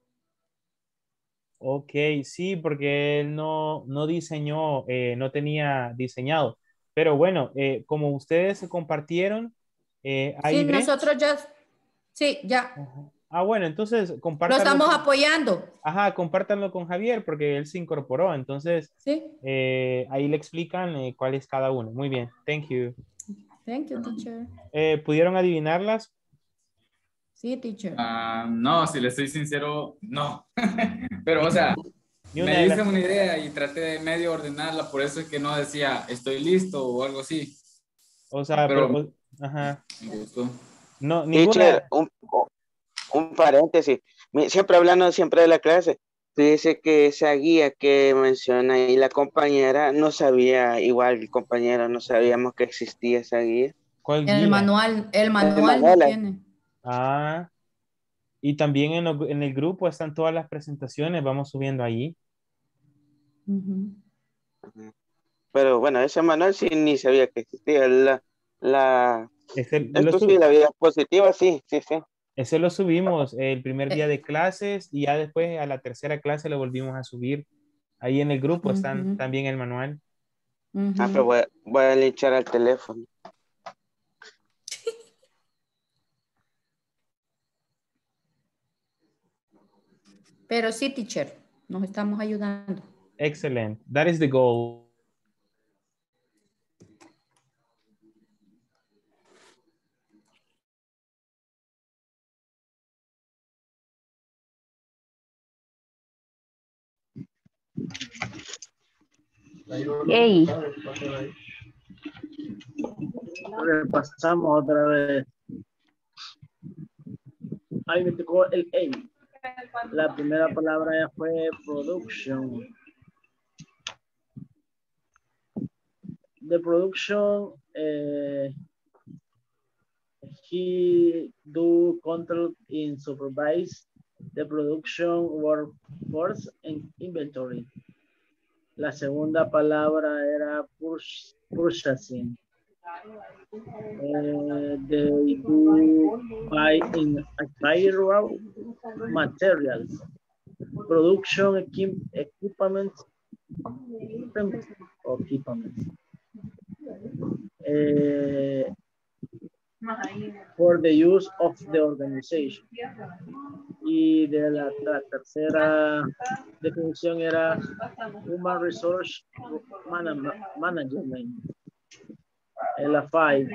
Ok, sí, porque él no diseñó, no tenía diseñado. Pero bueno, como ustedes se compartieron, ahí Sí, ven. nosotros ya, sí, ya. Ah, bueno, entonces Lo compártanlo. estamos apoyando. Ajá, compártanlo con Javier porque él se incorporó. Entonces, sí. Ahí le explican cuál es cada uno. Muy bien, thank you. Thank you, teacher. ¿Pudieron adivinarlas? Sí, teacher. No, si le soy sincero, no. Pero, o sea, me hice una idea y traté de medio ordenarla, por eso es que no decía estoy listo o algo así. O sea, pero ajá. Me gustó. No, Teacher, un paréntesis. Siempre hablando siempre de la clase. Dice que esa guía que menciona ahí la compañera no sabía, igual el compañero no sabíamos que existía esa guía. ¿Cuál guía? El manual no tiene. Ah. Y también en el grupo están todas las presentaciones, vamos subiendo allí. Pero bueno, ese manual sí ni sabía que existía. Esto sí, la diapositiva, sí, sí, sí. Ese lo subimos el primer día de clases y ya después a la tercera clase lo volvimos a subir. Ahí en el grupo están también el manual. Pero voy a linchar al teléfono. Pero sí, teacher, nos estamos ayudando. Excellent. That is the goal. Ey. Repasamos otra vez. Ahí me tocó el A. La primera palabra ya fue production. The production, he do control in supervise the production workforce and inventory. La segunda palabra era purchasing. They do buy in acquire materials, production equipment. For the use of the organization. Y de la tercera definición era Human Resource Management. La 5.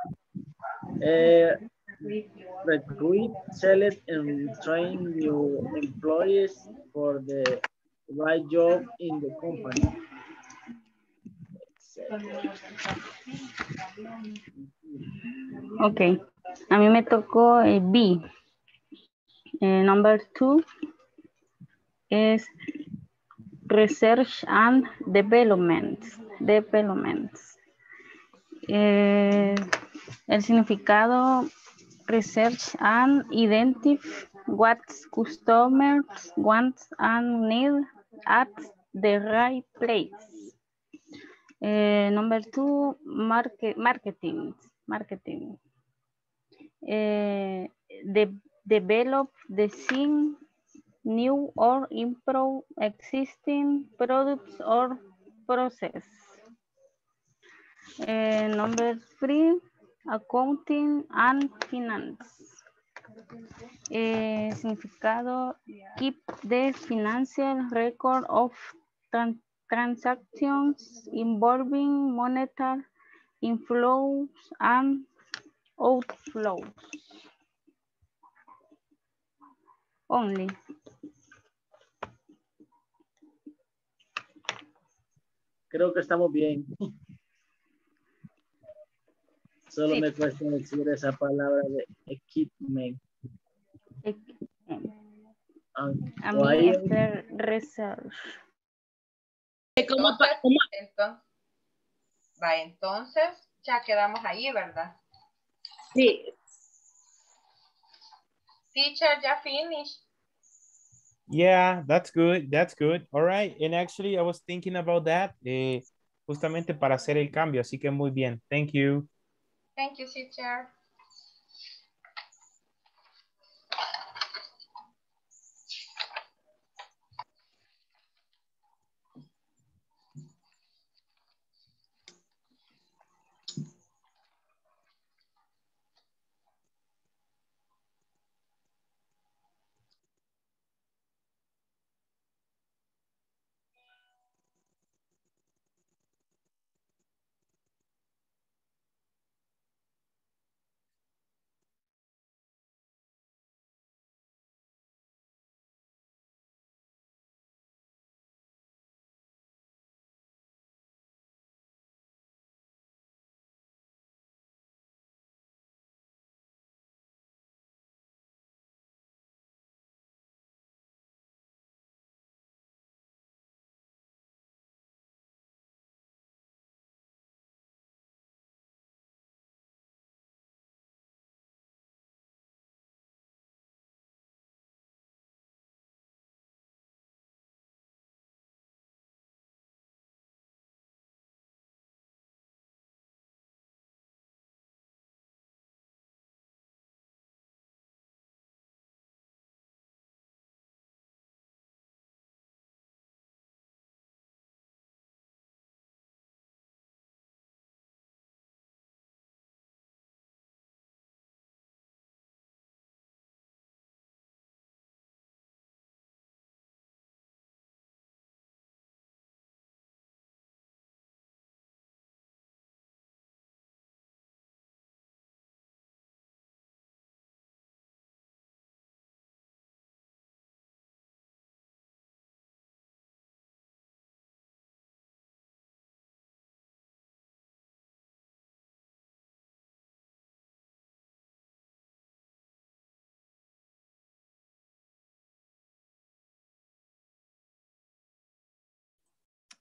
Recruit, select, and train new employees for the right job in the company. Ok, a mí me tocó el B. Number 2 es Research and Development. El significado Research and identify what customers want and need at the right place. Number 2, marketing. Develop, design, new or improve existing products or process. Number 3, accounting and finance. Significado, keep the financial record of transactions involving monetary inflows and outflows. Only. Creo que estamos bien. Solo Sí. me cuesta decir esa palabra de equipment. A mí es el research. Entonces, ya quedamos ahí, ¿verdad? Sí. Teacher, ya finished. Yeah, that's good. That's good. All right. And actually, I was thinking about that justamente para hacer el cambio. Así que muy bien. Thank you. Thank you, teacher.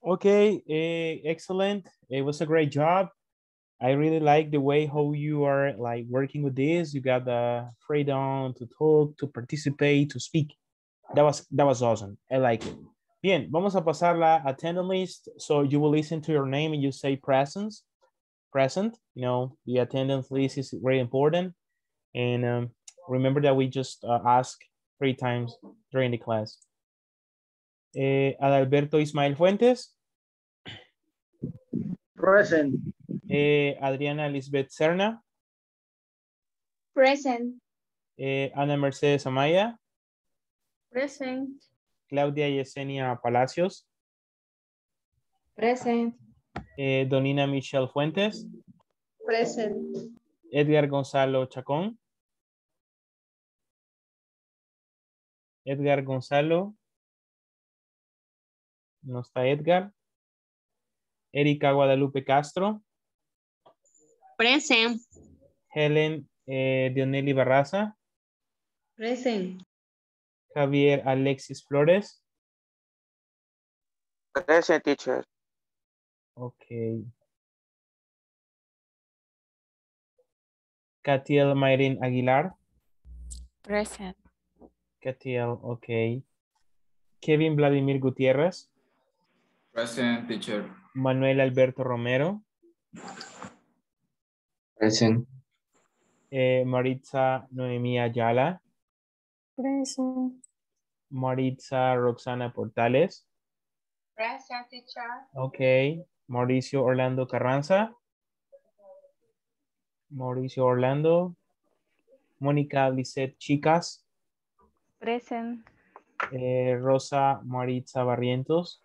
Okay, excellent. It was a great job. I really like the way how you are like working with this. You got the freedom to talk, to participate, to speak. That was awesome. I like it. Bien, vamos a pasar la attendance list. So you will listen to your name and you say present. You know, the attendance list is very important. And remember that we just ask 3 times during the class. Adalberto Ismael Fuentes. Present. Adriana Lisbeth Serna. Present. Ana Mercedes Amaya. Present. Claudia Yesenia Palacios. Present. Donina Michelle Fuentes. Present. Edgar Gonzalo Chacón. Edgar Gonzalo. No está Edgar. Erika Guadalupe Castro. Present. Helen Dionelli Barraza. Present. Javier Alexis Flores. Present, teacher. Okay. Catiel Mayrin Aguilar. Present. Catiel, okay. Kevin Vladimir Gutiérrez. Present, teacher. Manuel Alberto Romero. Present. Maritza Noemí Ayala. Present. Maritza Roxana Portales. Present, teacher. Okay. Mauricio Orlando Carranza. Mauricio Orlando. Mónica Lisette Chicas. Present. Rosa Maritza Barrientos.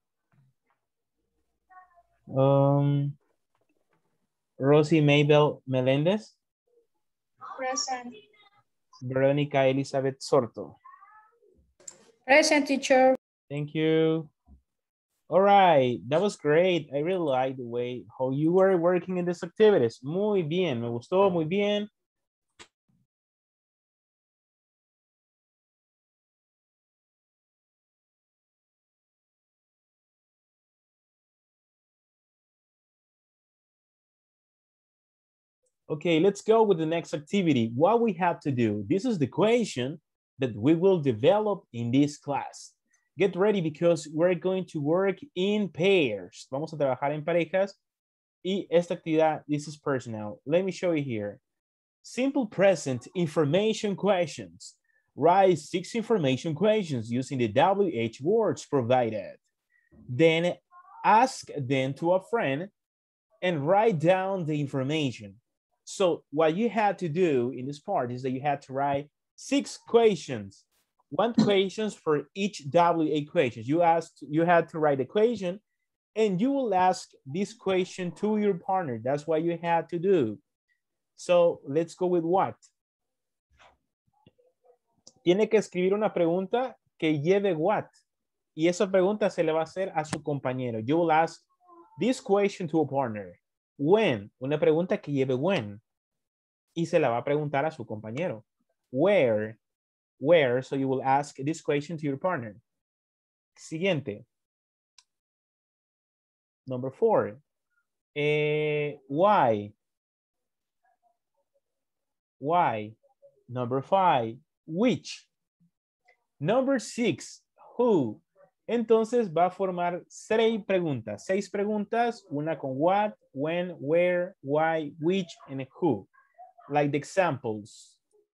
Rosy Mabel Meléndez. Present. Verónica Elizabeth Sorto. Present, teacher. Thank you. All right, that was great. I really like the way how you were working in these activities. Muy bien, me gustó, muy bien. Okay, let's go with the next activity. What we have to do. This is the question that we will develop in this class. Get ready because we're going to work in pairs. Vamos a trabajar en parejas. Y esta actividad, this is personal. Let me show you here. Simple present information questions. Write 6 information questions using the WH words provided. Then ask them to a friend and write down the information. So what you had to do in this part is that you had to write 6 questions. 1 questions for each WA question. You had to write the question and you will ask this question to your partner. That's what you had to do. So let's go with what? Tiene que escribir una pregunta que lleve what. Y esa pregunta se le va a hacer a su compañero. You will ask this question to a partner. When, una pregunta que lleve when. Y se la va a preguntar a su compañero. Where, so you will ask this question to your partner. Siguiente. Number 4. Why? Why? Number 5. Which? Number 6. Who? Entonces va a formar 6 preguntas, una con what, when, where, why, which, and who. Like the examples.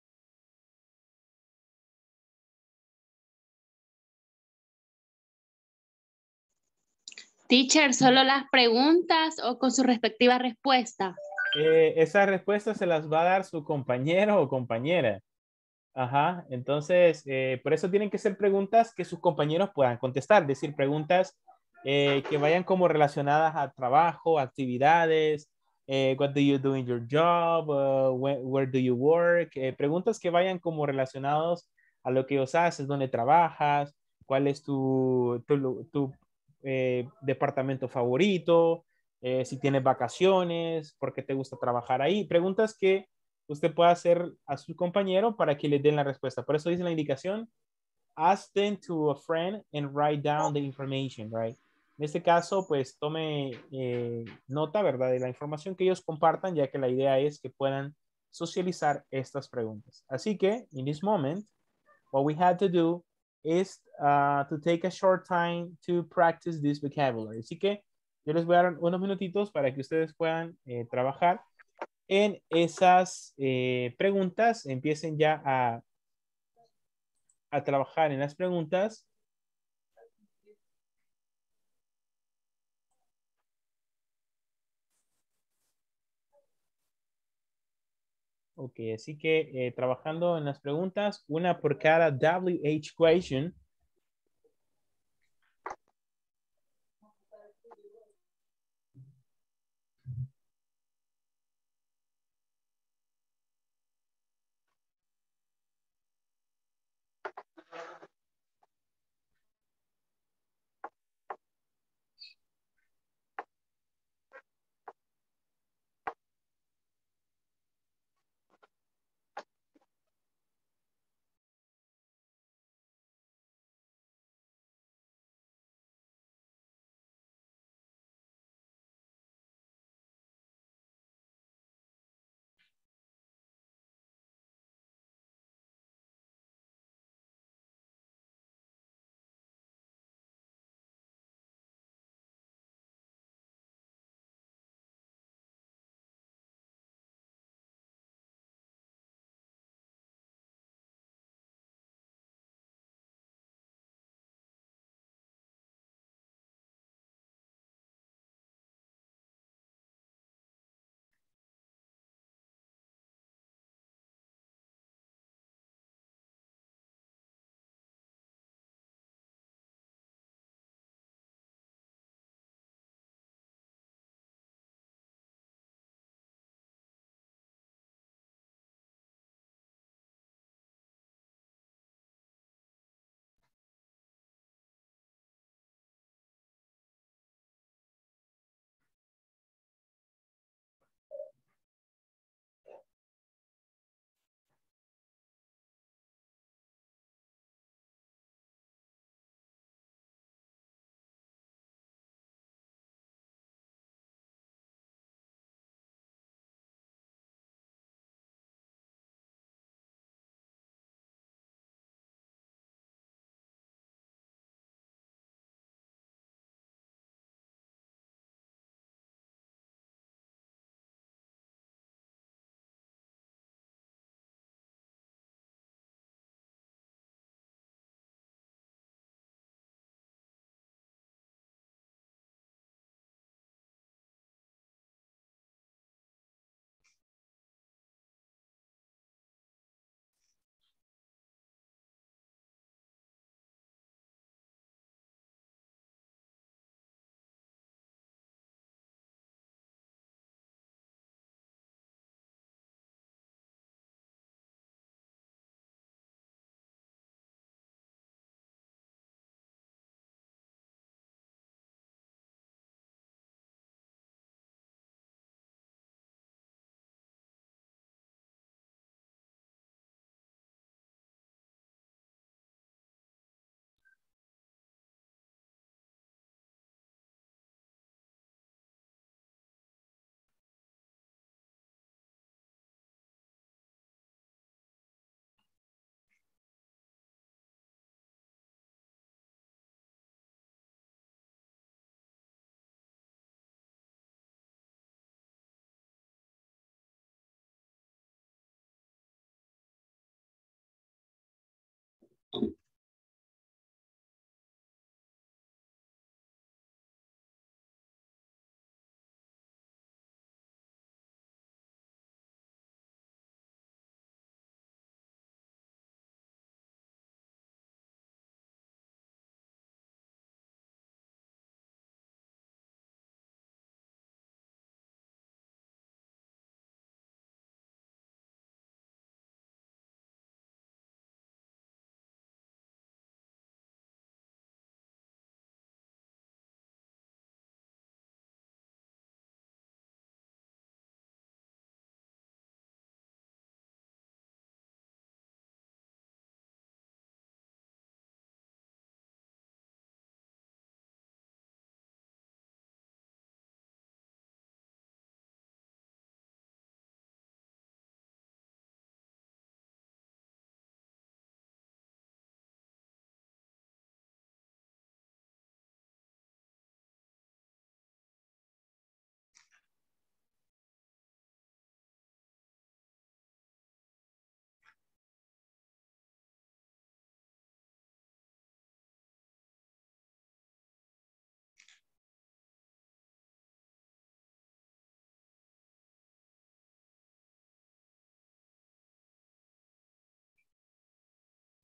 Teacher, ¿solo las preguntas o con su respectiva respuesta? Esas respuestas se las va a dar su compañero o compañera. Ajá, entonces, por eso tienen que ser preguntas que sus compañeros puedan contestar, es decir, preguntas que vayan como relacionadas a trabajo, actividades, what do you do in your job, where do you work, preguntas que vayan como relacionados a lo que os haces, dónde trabajas, cuál es tu departamento favorito, si tienes vacaciones, por qué te gusta trabajar ahí, preguntas que usted puede hacer a su compañero para que le den la respuesta. Por eso dice la indicación, ask them to a friend and write down the information, right? En este caso, pues tome nota, ¿verdad? De la información que ellos compartan, ya que la idea es que puedan socializar estas preguntas. Así que, in this moment, what we had to do is to take a short time to practice this vocabulary. Así que yo les voy a dar unos minutitos para que ustedes puedan trabajar en esas preguntas. Empiecen ya a trabajar en las preguntas. Ok, así que trabajando en las preguntas, una por cada WH question.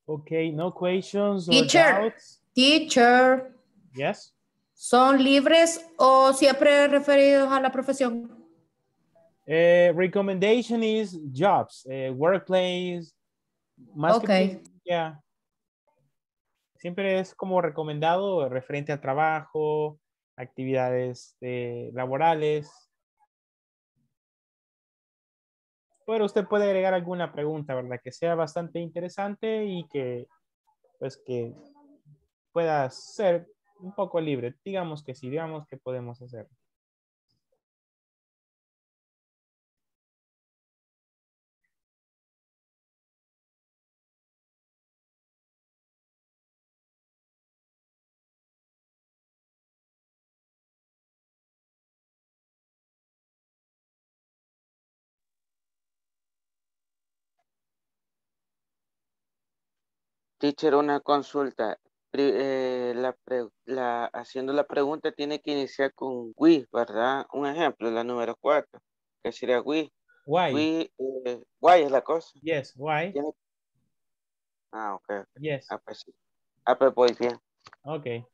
Okay, no questions or Teacher, doubts? teacher, Yes. ¿son libres o siempre referidos a la profesión? Recommendation is jobs, workplace, más Okay. que, yeah. Siempre es como recomendado referente al trabajo, actividades laborales. Pero usted puede agregar alguna pregunta, ¿verdad? Que sea bastante interesante y que, pues, que pueda ser un poco libre. Digamos que sí, digamos que podemos hacer. Teacher, una consulta. Haciendo la pregunta tiene que iniciar con we, ¿verdad? Un ejemplo, la número 4, que sería we. Why? Why es la cosa. Yes, why? Ok. Yes. Pues sí. Pues voy bien. Ok.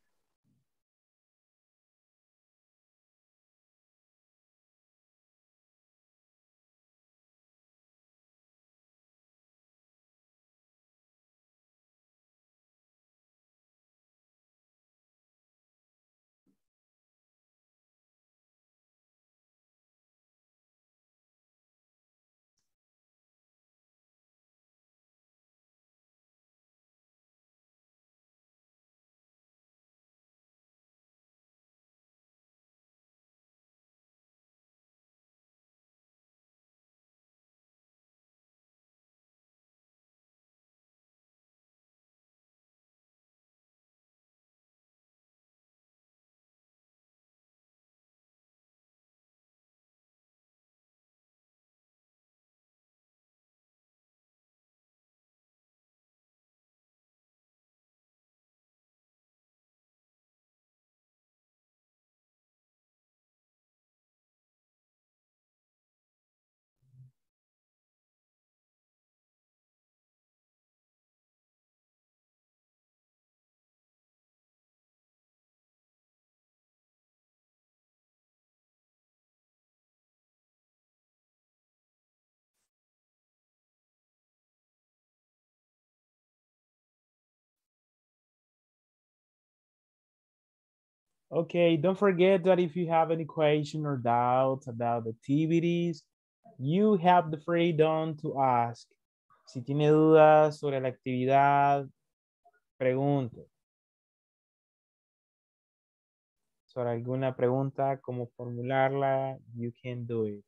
Okay, don't forget that if you have any question or doubts about the activities, you have the freedom to ask. Si tiene dudas sobre la actividad, pregunte. Sobre alguna pregunta, cómo formularla, you can do it.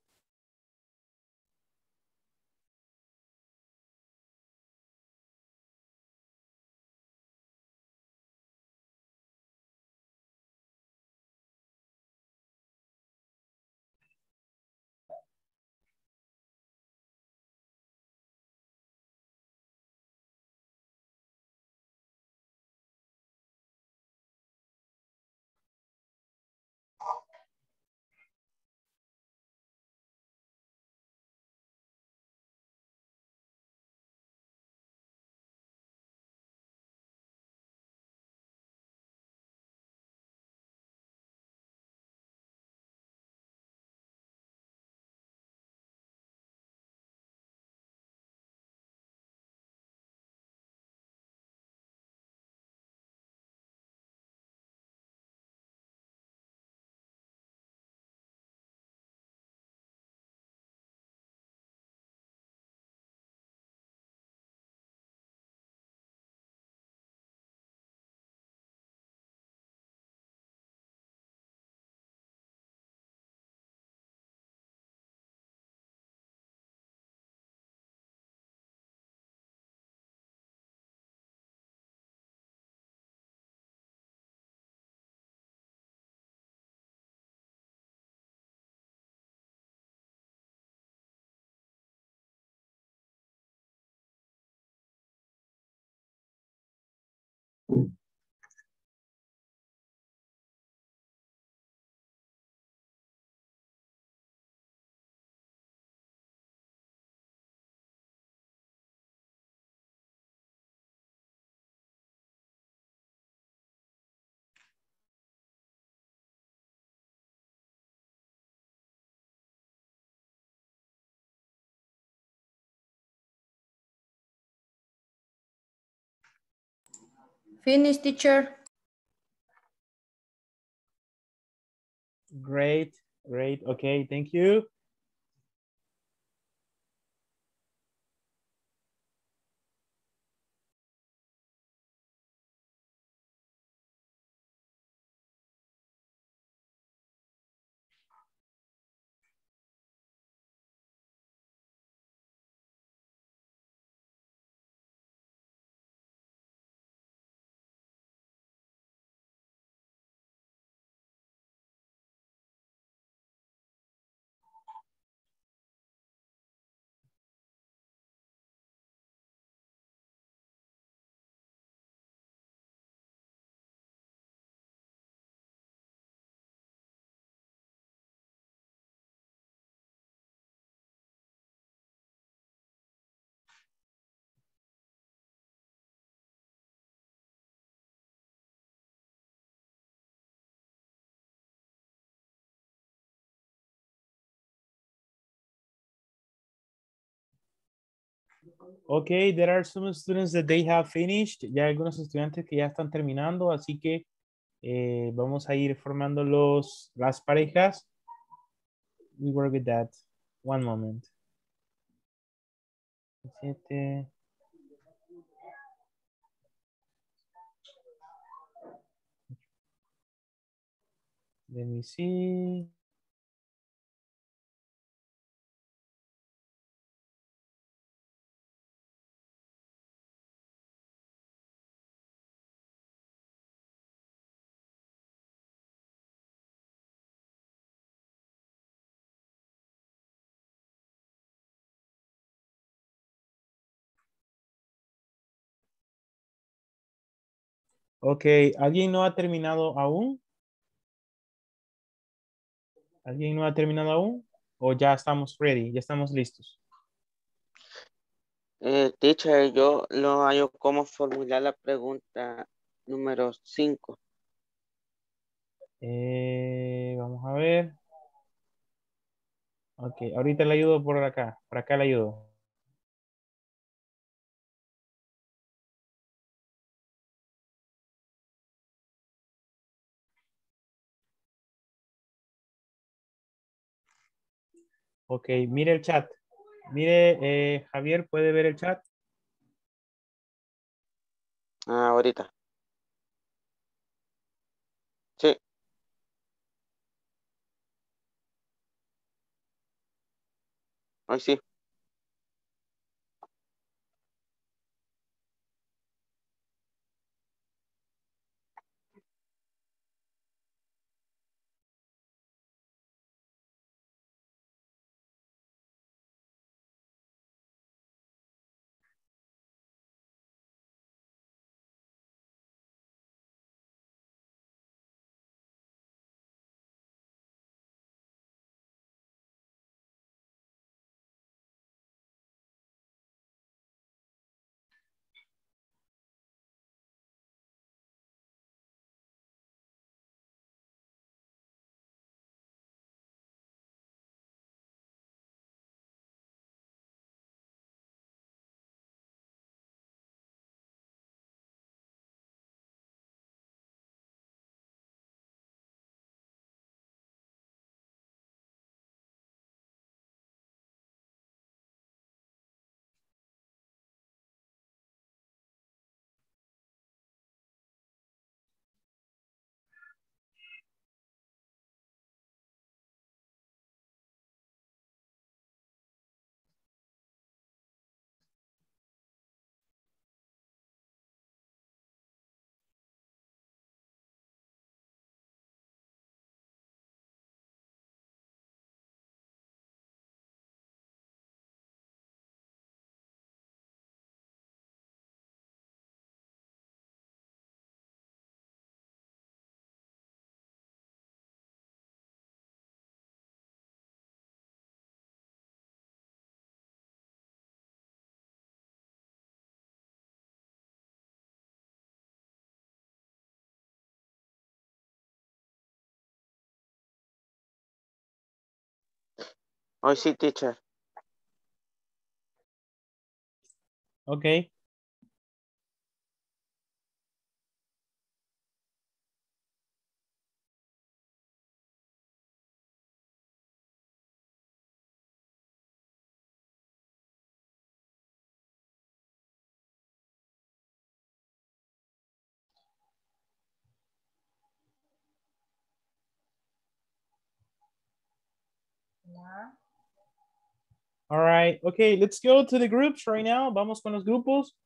Finish, teacher. Great, great. Okay, thank you. Okay, there are some students that they have finished. Ya hay algunos estudiantes que ya están terminando, así que vamos a ir formando las parejas. We work with that. One moment. 7. Let me see. Ok, ¿alguien no ha terminado aún? ¿Alguien no ha terminado aún? ¿O ya estamos ready? ¿Ya estamos listos? Teacher, yo no hallo cómo formular la pregunta número 5. Vamos a ver. Ok, ahorita le ayudo por acá. Por acá le ayudo. Ok, mire el chat. Mire, Javier, ¿puede ver el chat? Ahorita. Sí. Hoy sí. Hoy sí, teacher. Ok. All right. Okay, let's go to the groups right now. Vamos con los grupos.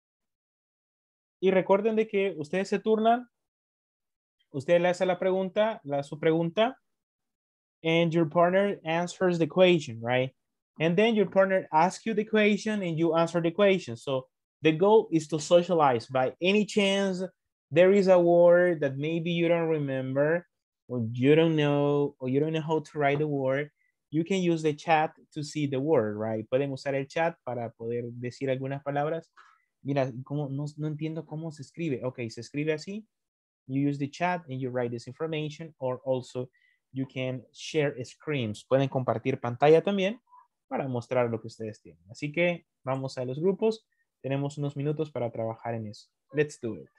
Y recuerden de que ustedes se turnan. Usted le hace la pregunta, su pregunta. And your partner answers the question, right? And then your partner asks you the question and you answer the question. So the goal is to socialize. By any chance, there is a word that maybe you don't remember or you don't know how to write the word. You can use the chat to see the word, right? Pueden usar el chat para poder decir algunas palabras. Mira, no entiendo cómo se escribe. Ok, se escribe así. You use the chat and you write this information, or also you can share screens. Pueden compartir pantalla también para mostrar lo que ustedes tienen. Así que vamos a los grupos. Tenemos unos minutos para trabajar en eso. Let's do it.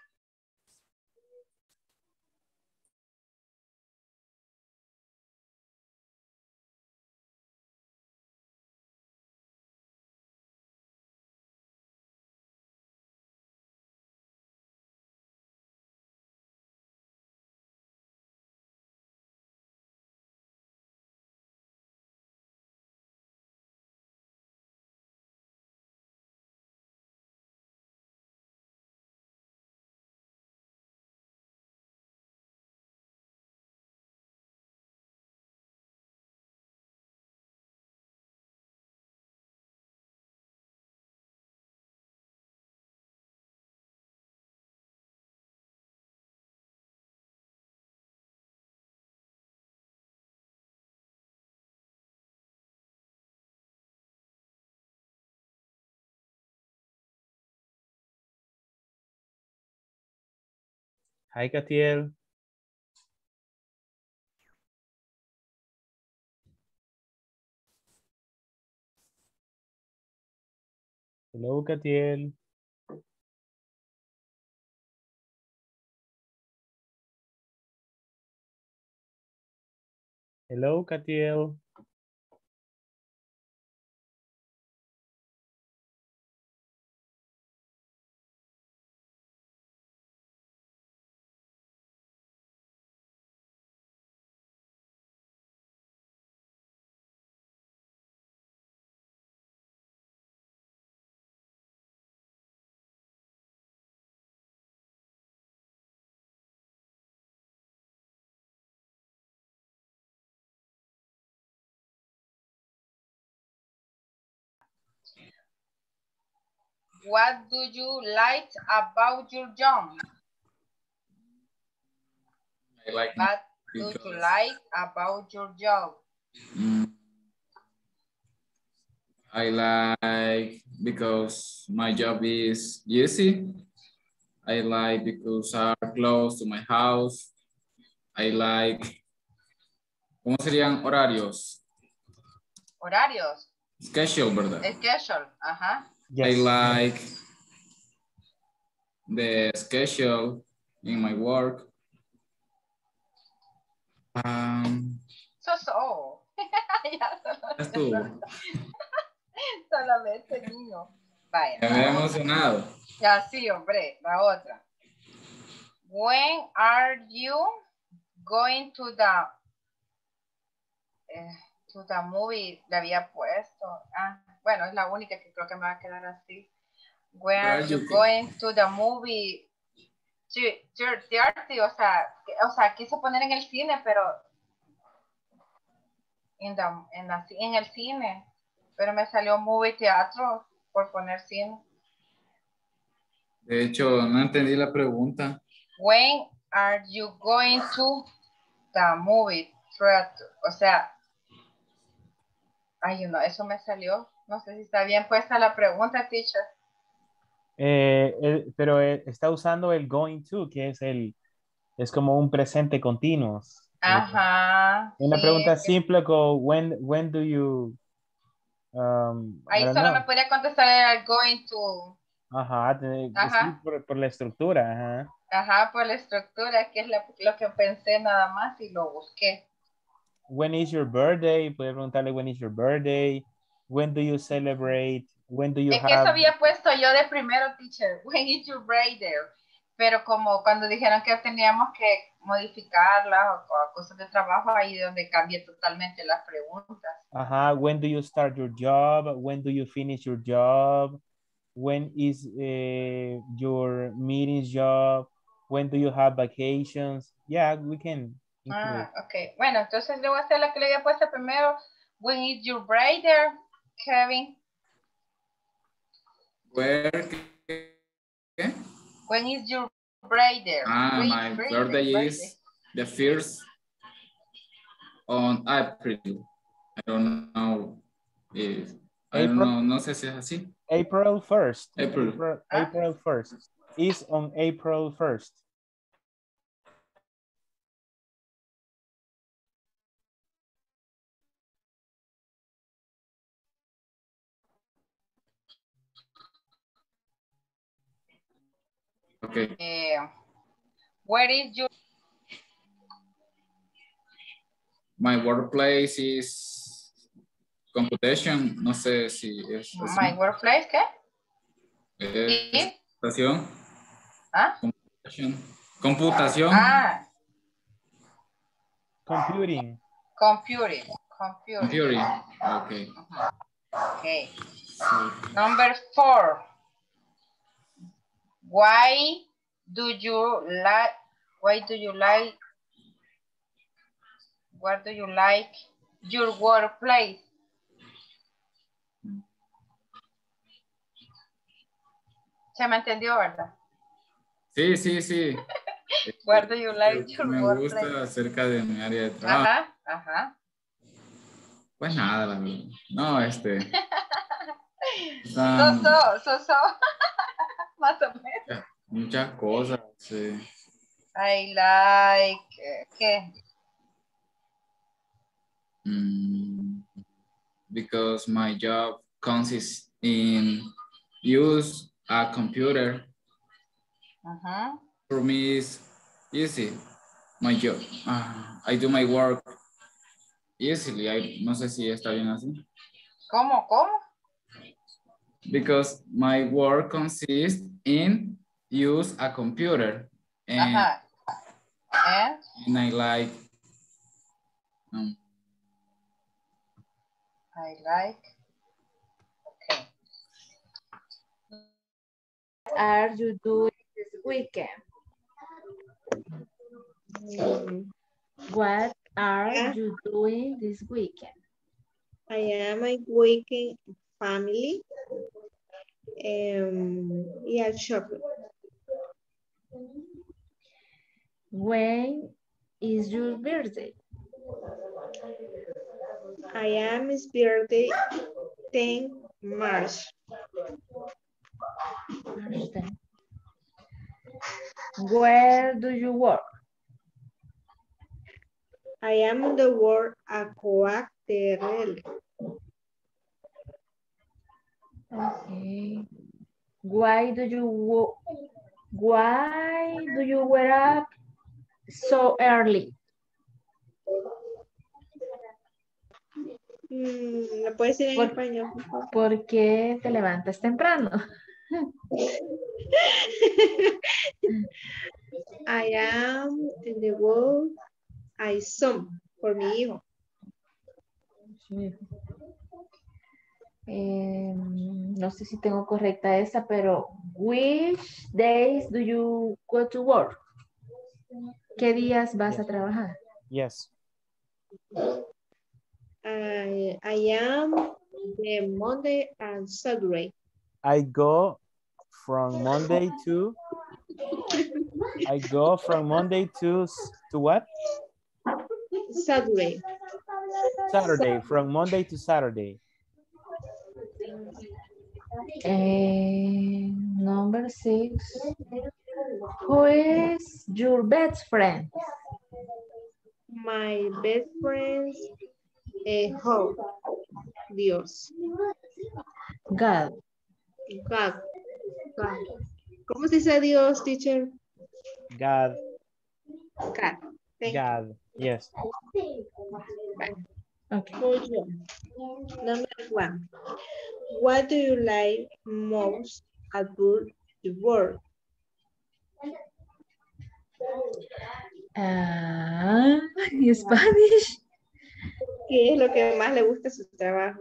Hi, Katiel. Hello, Katiel. Hello, Katiel. What do you like about your job? I like What do you like about your job? I like because my job is easy. I like because are close to my house. I like, ¿cómo serían horarios? Horarios. Schedule, ¿verdad? Schedule, ajá. Yes. I like the schedule in my work. So. Ya estuvo. Solamente niño. Vaya. Ya me he emocionado. Ya sí, hombre, la otra. When are you going to the movie? Le había puesto. Bueno, es la única que creo que me va a quedar así. When are you going to the movie? Theater, o sea, quise poner en el cine, pero en el cine, pero me salió movie teatro por poner cine. De hecho, no entendí la pregunta. When are you going to the movie theater? O sea, eso me salió. No sé si está bien puesta la pregunta, teacher. Pero está usando el going to, que es como un presente continuo. Ajá. Una pregunta simple como when do you ahí solo me podría contestar el going to. Ajá, sí, por la estructura. Ajá, por la estructura, que es lo que pensé nada más y lo busqué. When is your birthday? Puedes preguntarle when is your birthday. When do you celebrate? When do you have... que eso había puesto yo de primero, teacher. When is your birthday? pero como cuando dijeron que teníamos que modificarlas o cosas de trabajo, ahí es donde cambié totalmente las preguntas. Ajá, when do you start your job? When do you finish your job? When is your meetings job? When do you have vacations? Yeah, we can include. Ok. Bueno, entonces le voy a hacer la que le había puesto primero. When is your break there, Kevin? Where? ¿Qué? When is your break there? My birthday is the 1st on April. I don't know if no sé si es así. April 1st. April. April 1st. Is on April 1st. Okay. Where is your... My workplace is computation. No sé si es así. My workplace, ¿qué? Computación. ¿Ah? Computación. Computing. Computing. Okay. Okay. Number 4. Why do you like your workplace? ¿Se me entendió, verdad? Sí. Where do you like your me workplace? gusta acerca de mi área de trabajo. Ajá. Pues nada, la verdad. No, Más o menos. Muchas cosas, sí. I like, ¿qué? Because my job consists in use a computer. For me is easy. My job. I do my work easily. No sé si está bien así. ¿Cómo? Because my work consists in use a computer. And I like okay. What are you doing this weekend? What are you doing this weekend? I am a weekend family. Yeah, shopping. When is your birthday? I am his birthday 10 March. Where do you work? I am on the work at Coac TRL. Okay. Why do you wake up so early? ¿Me puedes decir en español? ¿Por qué te levantas temprano? I am in the work I son por mi hijo. No sé si tengo correcta esa, pero which days do you go to work? ¿Qué días vas a trabajar? Yes. I am the Monday and Saturday. I go from Monday to what? Saturday. Saturday, from Monday to Saturday. Number 6. Who is your best friend? My best friend hope. Dios. God. ¿Cómo se dice Dios, teacher? God. Thank God. You. Yes. Okay. Number 1. What do you like most about the work? Spanish. ¿Qué es lo que más le gusta de su trabajo?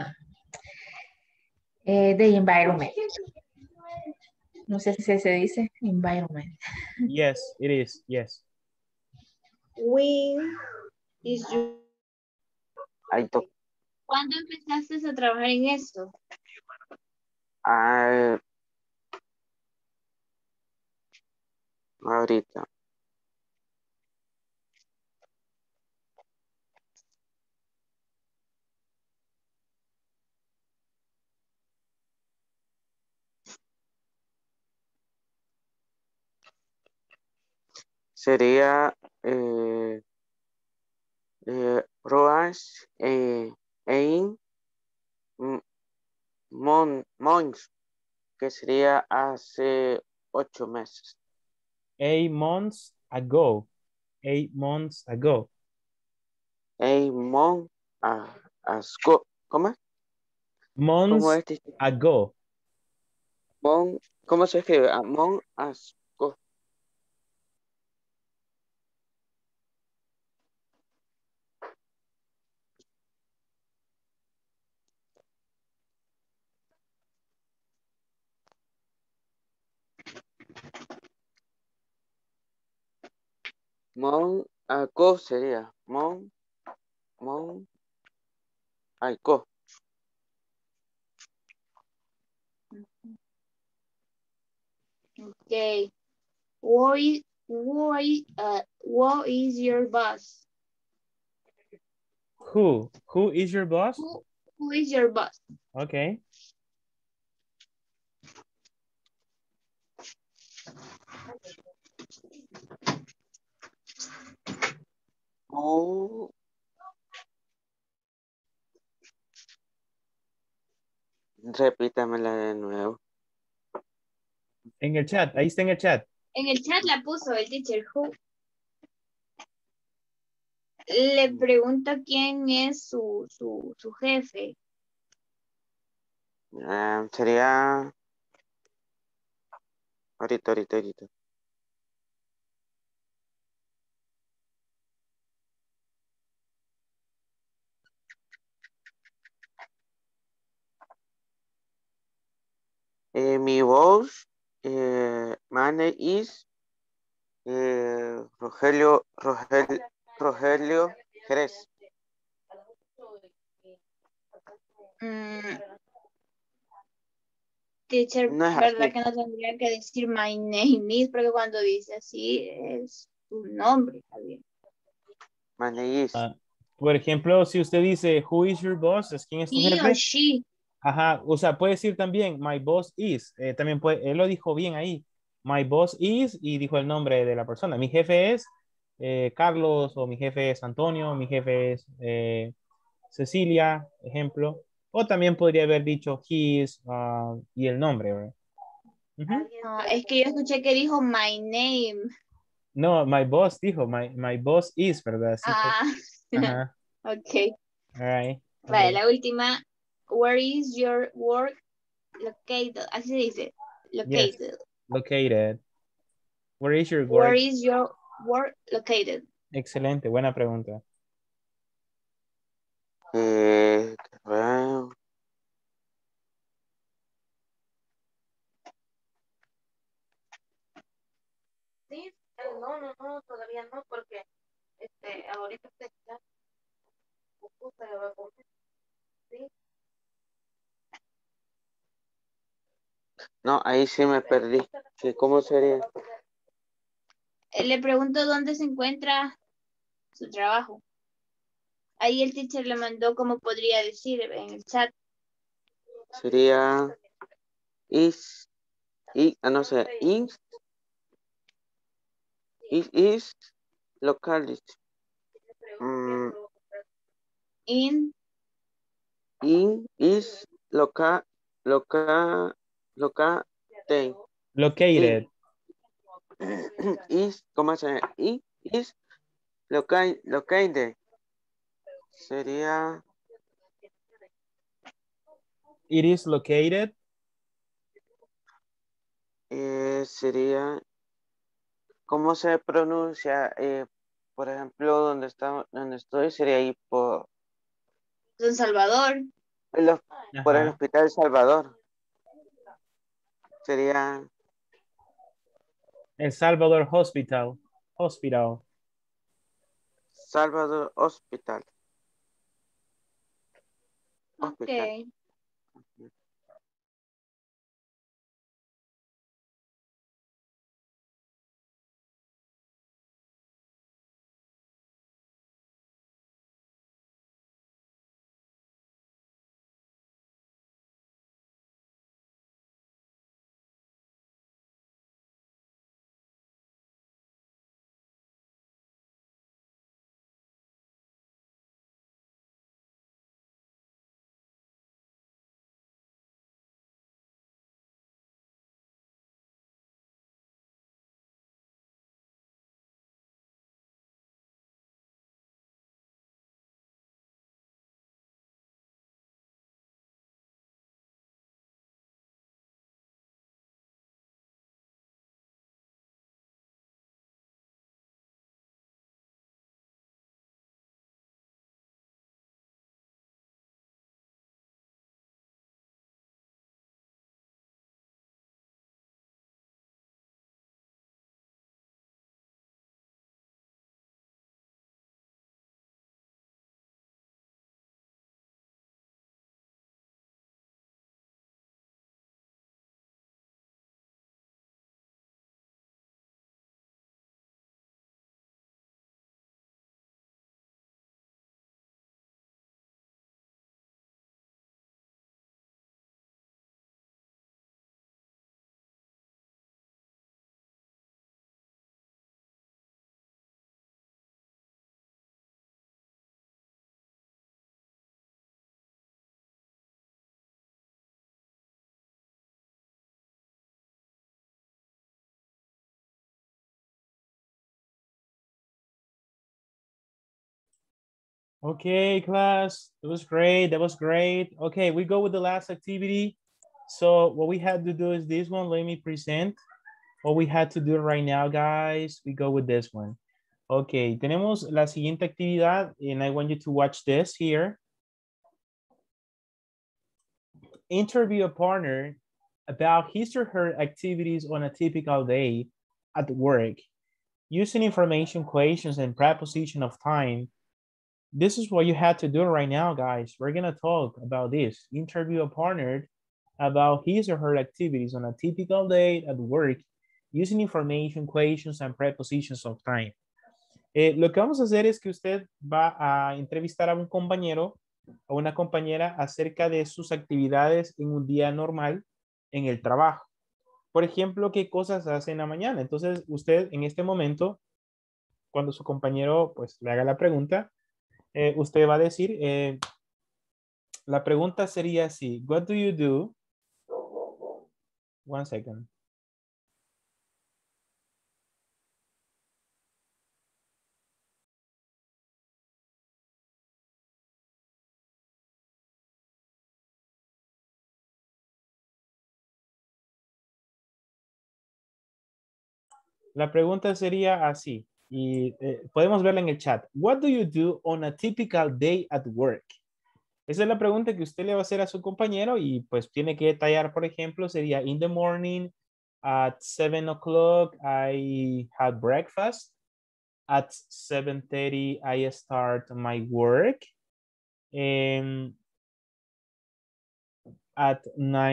The environment. No sé si se dice environment. Yes, it is. Yes. When is your... ¿Cuándo empezaste a trabajar en esto? Ahorita. Sería Roas en Mons, que sería hace 8 meses. 8 months ago. 8 months ago. 8 months ago. ¿Cómo es? Months ago. ¿Cómo se escribe? Months ago. Months ago sería. Months ago. Okay. What is your boss? Who is your boss? Who is your boss? Okay. Repítamela de nuevo. En el chat, ahí está en el chat. En el chat la puso el teacher. Who. Le pregunta quién es su jefe. Sería... Ahorita. Mi voz, mane is Rogelio Jerez. Teacher, No es ¿verdad así. que no tendría que decir my name is? Porque cuando dice así es su nombre, está bien. Mane is. Por ejemplo, si usted dice, who is your boss? ¿Es quién es tu He jefe? or she. Ajá, o sea, puede decir también, my boss is. También puede, él lo dijo bien ahí. My boss is, y dijo el nombre de la persona. Mi jefe es Carlos, o mi jefe es Antonio, mi jefe es Cecilia, ejemplo. O también podría haber dicho his y el nombre, ¿verdad? Es que yo escuché que dijo my name. No, my boss dijo, my boss is, ¿verdad? Sí, ajá. Ok. All right. Vale, la última. Where is your work located? Así se dice. Located. Yes, located. Where is your work? Where is your work located? Excelente, buena pregunta. Bueno. Sí, no, todavía no, porque ahorita está pupusa le va a comer. Sí. No, ahí sí me perdí. ¿Cómo sería? Le pregunto dónde se encuentra su trabajo. Ahí el teacher le mandó cómo podría decir en el chat. Sería no sé, is locality. In Is located. Located. Is, ¿cómo se llama? Is located. Sería... It is located. Sería ¿cómo se pronuncia? Por ejemplo, donde estoy sería ahí Don Salvador. por el Hospital Salvador. Sería El Salvador Hospital. Hospital. Salvador Hospital. Ok. Okay, class, that was great. That was great. Okay, we go with the last activity. So what we had to do is this one. Let me present what we had to do right now, guys. We go with this one. Okay, tenemos la siguiente actividad, and I want you to watch this here. Interview a partner about his or her activities on a typical day at work. Using information, questions, and preposition of time. This is what you had to do right now, guys. We're gonna talk about this. Interview a partner about his or her activities on a typical day at work using information, questions, and prepositions of time. Lo que vamos a hacer es que usted va a entrevistar a un compañero o una compañera acerca de sus actividades en un día normal en el trabajo. Por ejemplo, qué cosas hace en la mañana. Entonces, usted en este momento, cuando su compañero pues le haga la pregunta, usted va a decir, la pregunta sería así, what do you do? One second. La pregunta sería así, y podemos verla en el chat. What do you do on a typical day at work? Esa es la pregunta que usted le va a hacer a su compañero y pues tiene que detallar, por ejemplo, sería in the morning at 7 o'clock I had breakfast. At 7:30 I start my work. At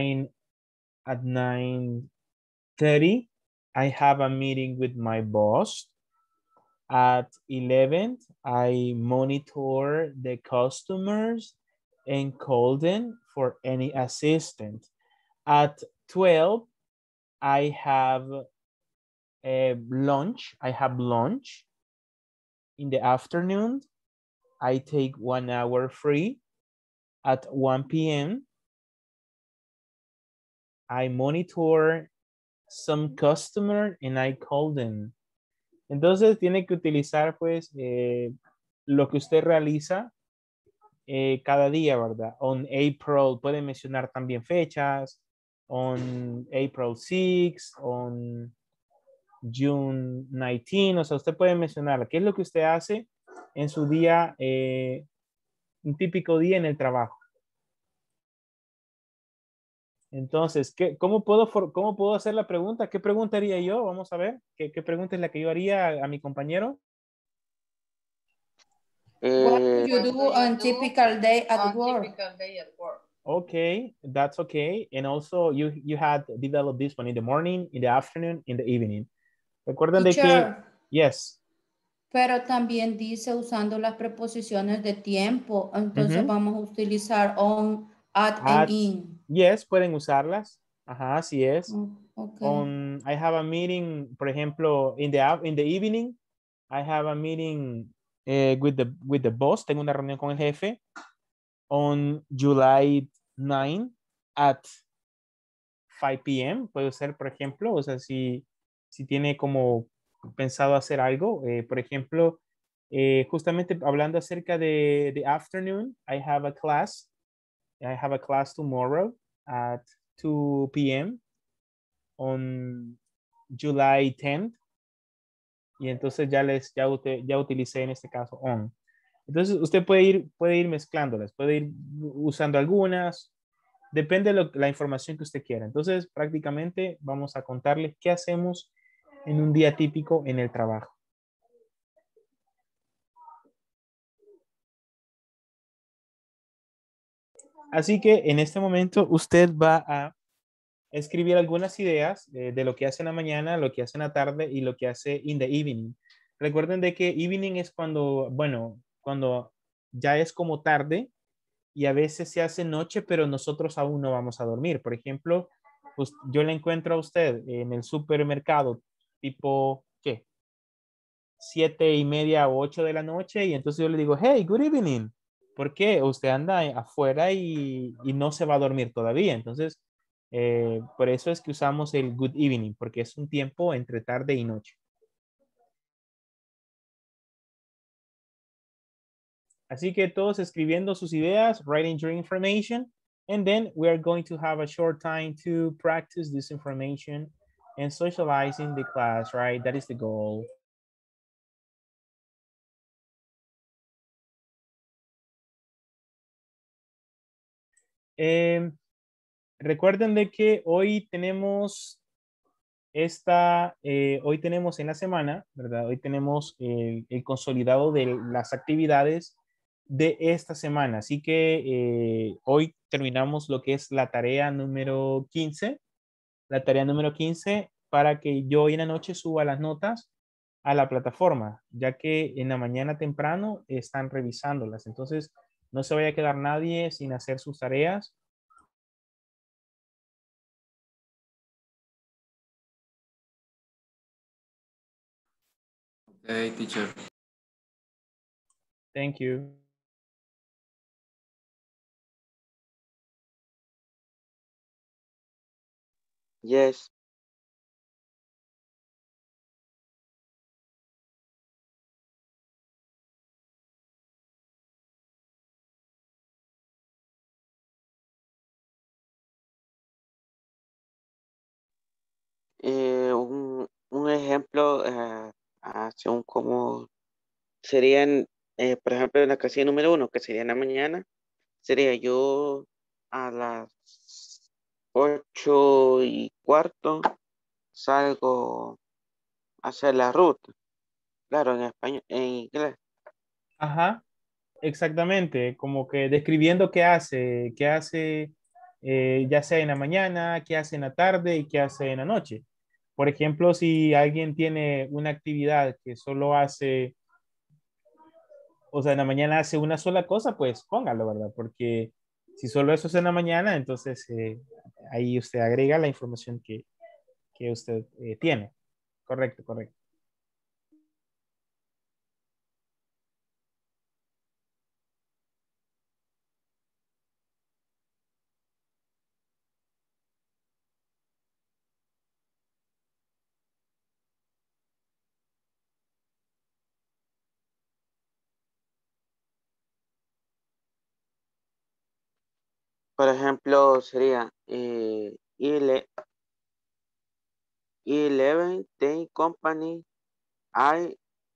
9:30 I have a meeting with my boss. At 11 I monitor the customers and call them for any assistance. At 12 I have lunch. I have lunch. In the afternoon I take 1 hour free. At 1 p.m. I monitor some customer and I call them. Entonces tiene que utilizar pues lo que usted realiza cada día, ¿verdad? On April, puede mencionar también fechas. On April 6, on June 19, o sea, usted puede mencionar qué es lo que usted hace en su día, un típico día en el trabajo. Entonces, cómo puedo hacer la pregunta? ¿Qué preguntaría yo? Vamos a ver, ¿qué pregunta es la que yo haría a mi compañero? What do you What do do you on do typical day at on work? typical day at work? Okay, that's okay. And also you had developed this one in the morning, in the afternoon, in the evening. Recuerden de que, Teacher, yes. pero también dice usando las preposiciones de tiempo. Entonces Ujú. vamos a utilizar on, at, and At, in. yes, pueden usarlas. Ajá, así es. Okay. I have a meeting, por ejemplo, in the evening, I have a meeting with the boss. Tengo una reunión con el jefe on July 9 at 5 p.m. Puede ser, por ejemplo, o sea, si tiene como pensado hacer algo, por ejemplo, justamente hablando acerca de the afternoon, I have a class tomorrow at 2 p.m. on July 10th. Y entonces ya utilicé en este caso on. Entonces usted puede ir mezclándolas, puede ir usando algunas, depende de la información que usted quiera. Entonces prácticamente vamos a contarles qué hacemos en un día típico en el trabajo. Así que en este momento usted va a escribir algunas ideas de lo que hace en la mañana, lo que hace en la tarde y lo que hace in the evening. Recuerden de que evening es cuando, bueno, cuando ya es como tarde y a veces se hace noche, pero nosotros aún no vamos a dormir. Por ejemplo, pues yo le encuentro a usted en el supermercado tipo, ¿qué? 7:30 o 8 de la noche y entonces yo le digo, hey, good evening. ¿Por qué? Usted anda afuera y no se va a dormir todavía. Entonces, por eso es que usamos el good evening, porque es un tiempo entre tarde y noche. Así que todos escribiendo sus ideas, writing your information, and then we are going to have a short time to practice this information and socializing the class, right? That is the goal. Recuerden de que hoy tenemos hoy tenemos en la semana, ¿verdad? Hoy tenemos el consolidado de las actividades de esta semana. Así que hoy terminamos lo que es la tarea número 15. La tarea número 15 para que yo hoy en la noche suba las notas a la plataforma, ya que en la mañana temprano están revisándolas. Entonces, no se vaya a quedar nadie sin hacer sus tareas. Okay, teacher. Thank you. Yes. Un ejemplo, según cómo serían, por ejemplo, en la casilla número 1, que sería en la mañana, sería yo a las 8:15 salgo a hacer la ruta. Claro, en español, en inglés. Ajá, exactamente, como que describiendo qué hace, ya sea en la mañana, qué hace en la tarde y qué hace en la noche. Por ejemplo, si alguien tiene una actividad que solo hace, o sea, en la mañana hace una sola cosa, pues póngalo, ¿verdad? Porque si solo eso es en la mañana, entonces ahí usted agrega la información que usted tiene. Correcto, correcto. Por ejemplo, sería irle 11, the company, I,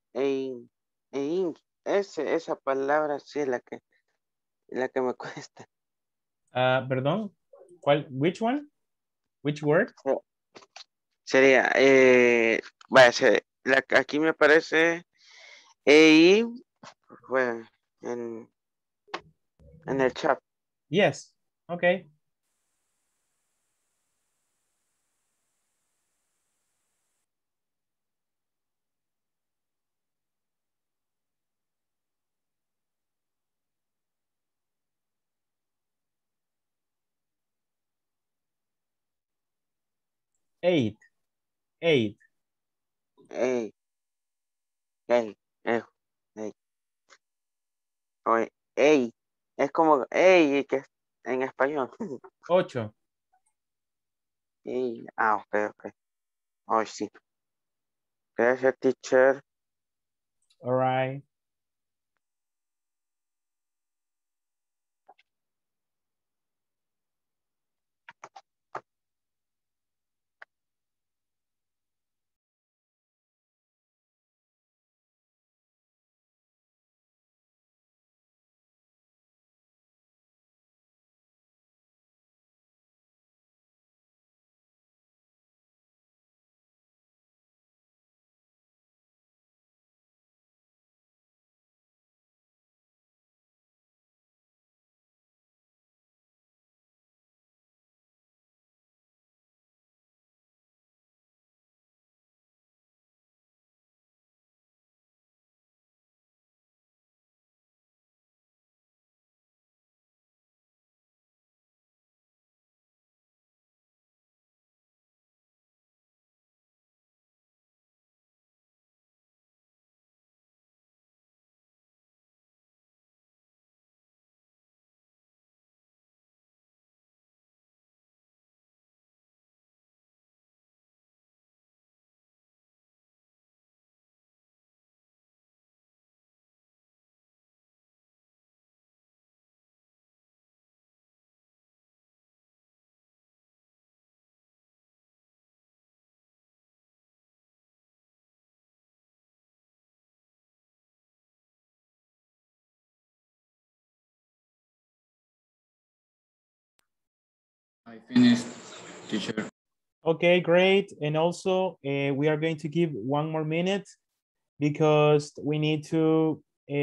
esa palabra sí es la que me cuesta. Perdón, ¿cuál? Which one? Which word? Sería, vaya, aquí me aparece EI, bueno, en el chat. Yes, okay. Eight. Ey, ey, oye, ey, es como, ey, que en español. 8. Ey, ok. Oh, sí. Gracias, teacher. All right. I finished, teacher. Okay, great. And also, we are going to give 1 more minute because we need to,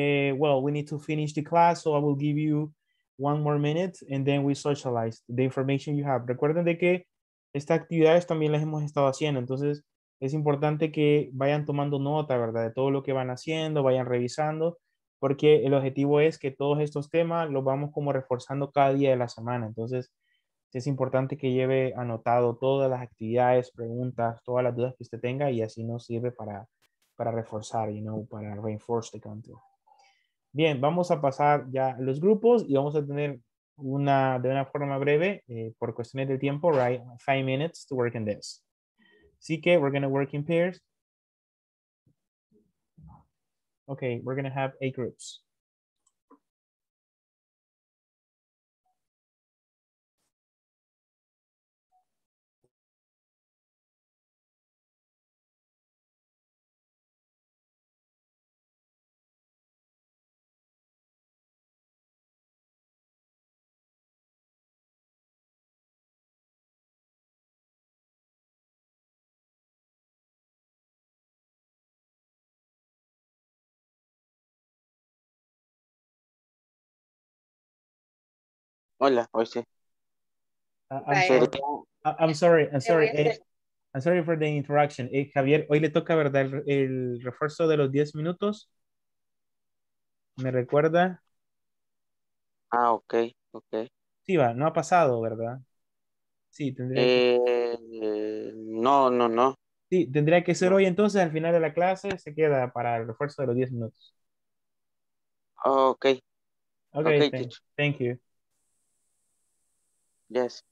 we need to finish the class. So I will give you 1 more minute and then we socialize the information you have. Recuerden de que estas actividades también las hemos estado haciendo. Entonces, es importante que vayan tomando nota, ¿verdad? De todo lo que van haciendo, vayan revisando, porque el objetivo es que todos estos temas los vamos como reforzando cada día de la semana. Entonces, es importante que lleve anotado todas las actividades, preguntas, todas las dudas que usted tenga y así nos sirve para reforzar, para reinforce the content. Bien, vamos a pasar ya a los grupos y vamos a tener de una forma breve, por cuestiones de tiempo, right? 5 minutes to work on this. Así que we're going to work in pairs. Okay, we're going to have 8 groups. Hola, hoy sí. I'm sorry for the interruption. Javier, hoy le toca, ¿verdad? El refuerzo de los 10 minutos. ¿Me recuerda? Ok. Sí, no ha pasado, ¿verdad? Sí, tendría que... No. Sí, tendría que ser hoy, entonces al final de la clase se queda para el refuerzo de los 10 minutos. Ok. Okay, thank you. Yes.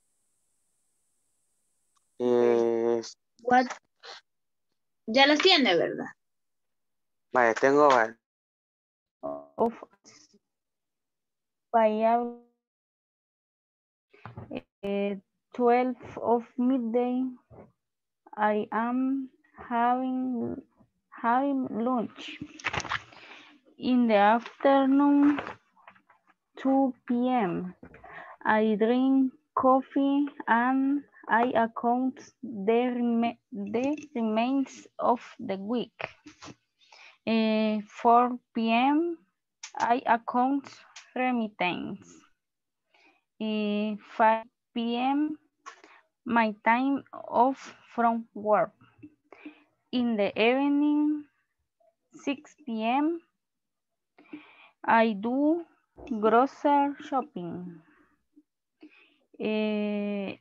What? Ya las tiene, ¿verdad? Vale, tengo... Of by 12 of midday I am having lunch. In the afternoon, 2 p.m. I drink coffee and I account the remains of the week. 4 p.m. I account remittance. 5 p.m. my time off from work. In the evening, 6 p.m. I do grocery shopping. 8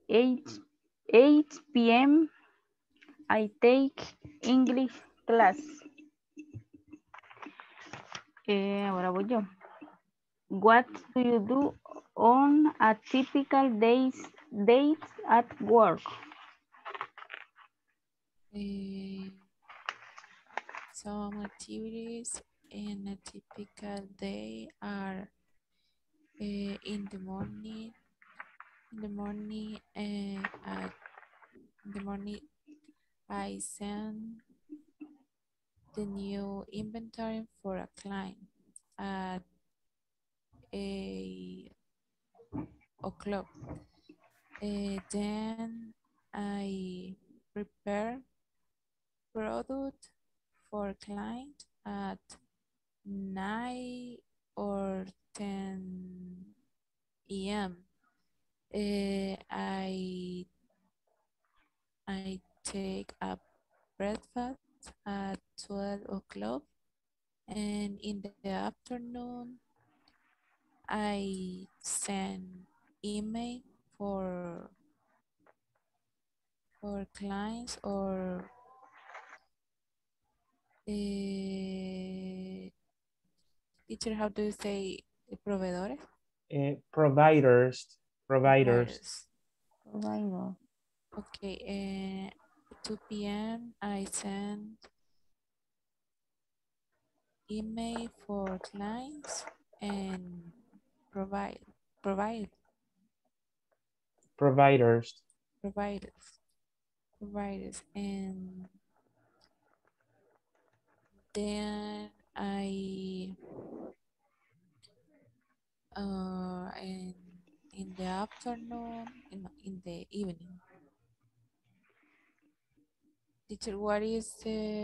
p.m. I take English class. Ahora voy yo. What do you do on a typical day at work? Some activities in a typical day are in the morning I send the new inventory for a client at 8 o'clock. Then I prepare product for client at 9 or 10 a.m. I take a breakfast at 12 o'clock, and in the afternoon I send email for clients or teacher, how do you say proveedores? Providers. Provider. Okay, 2 p.m. I send email for clients and providers. And then I in the afternoon, in the evening. Teacher, what is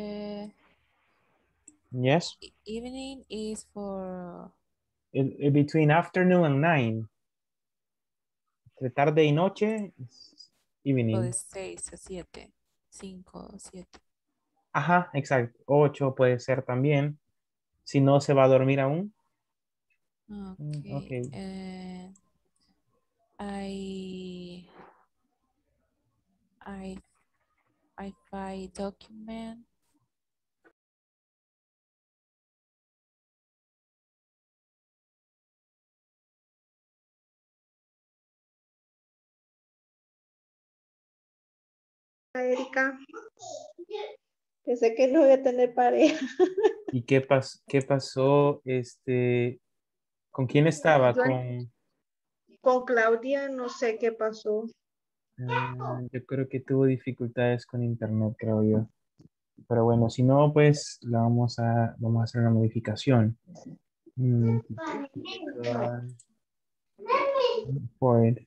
Yes. Evening is for Between afternoon and 9. Entre tarde y noche, evening. de 6 a 7, 5 o 7. Ajá, exacto. 8 puede ser también. Si no se va a dormir aún. Okay. I file document. Erika, pensé que no iba a tener pareja. ¿Y qué pasó? ¿Con quién estaba? Con Claudia, no sé qué pasó. Yo creo que tuvo dificultades con internet, creo yo. Pero bueno, si no, pues vamos a hacer una modificación. Forward.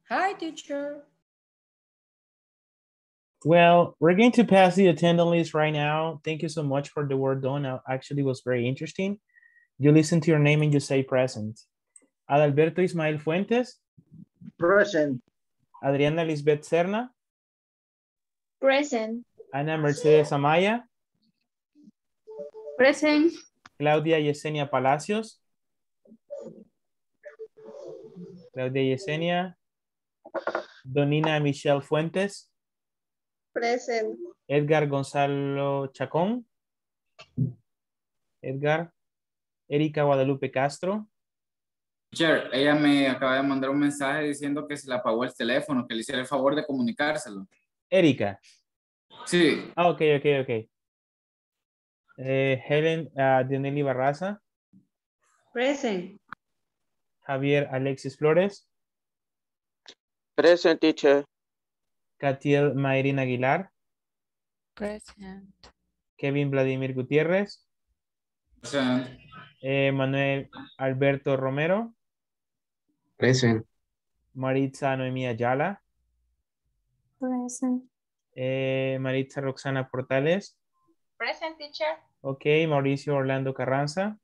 Hi, teacher. Well, we're going to pass the attendance list right now. Thank you so much for the work done. Actually, it was very interesting. You listen to your name and you say present. Adalberto Ismael Fuentes. Present. Adriana Lisbeth Serna. Present. Ana Mercedes Amaya. Present. Claudia Yesenia Palacios. Claudia Yesenia. Donina Michelle Fuentes. Present. Edgar Gonzalo Chacón. Edgar. Erika Guadalupe Castro. Teacher, ella me acaba de mandar un mensaje diciendo que se le apagó el teléfono, que le hiciera el favor de comunicárselo. Erika. Sí. Ah, ok. Helen Dioneli Barraza. Present. Javier Alexis Flores. Present, teacher. Catiel Mayrina Aguilar. Present. Kevin Vladimir Gutiérrez. Present. Manuel Alberto Romero. Present. Maritza Noemí Ayala. Present. Maritza Roxana Portales. Present, teacher. Ok, Mauricio Orlando Carranza.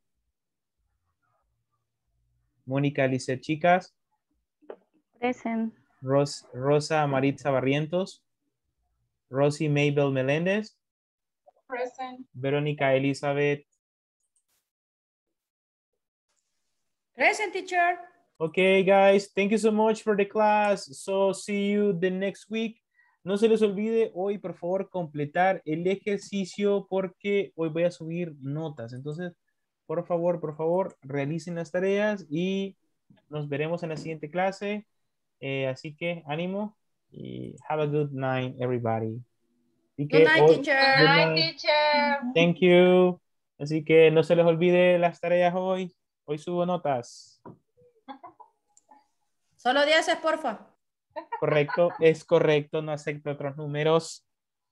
Mónica Lisset Chicas. Present. Rosa Maritza Barrientos. Rosy Mabel Meléndez. Present. Verónica Elizabeth. Present, teacher. Okay, guys, thank you so much for the class. So see you the next week. No se les olvide hoy, por favor, completar el ejercicio porque hoy voy a subir notas. Entonces, por favor, realicen las tareas y nos veremos en la siguiente clase. Así que ánimo y have a good night, everybody. Good night, teacher. Good night, teacher. Thank you. Así que no se les olvide las tareas hoy. Hoy subo notas. Solo 10, porfa. Correcto, es correcto, no acepto otros números.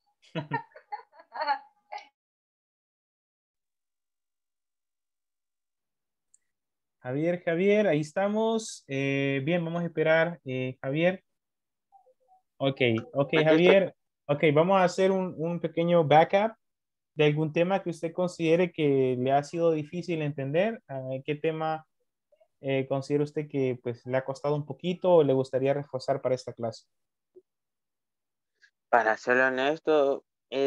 Javier, ahí estamos. Bien, vamos a esperar, Javier. Ok, Javier. Ok, vamos a hacer un pequeño backup de algún tema que usted considere que le ha sido difícil entender. ¿Qué tema considera usted que pues, le ha costado un poquito o le gustaría reforzar para esta clase? Para ser honesto,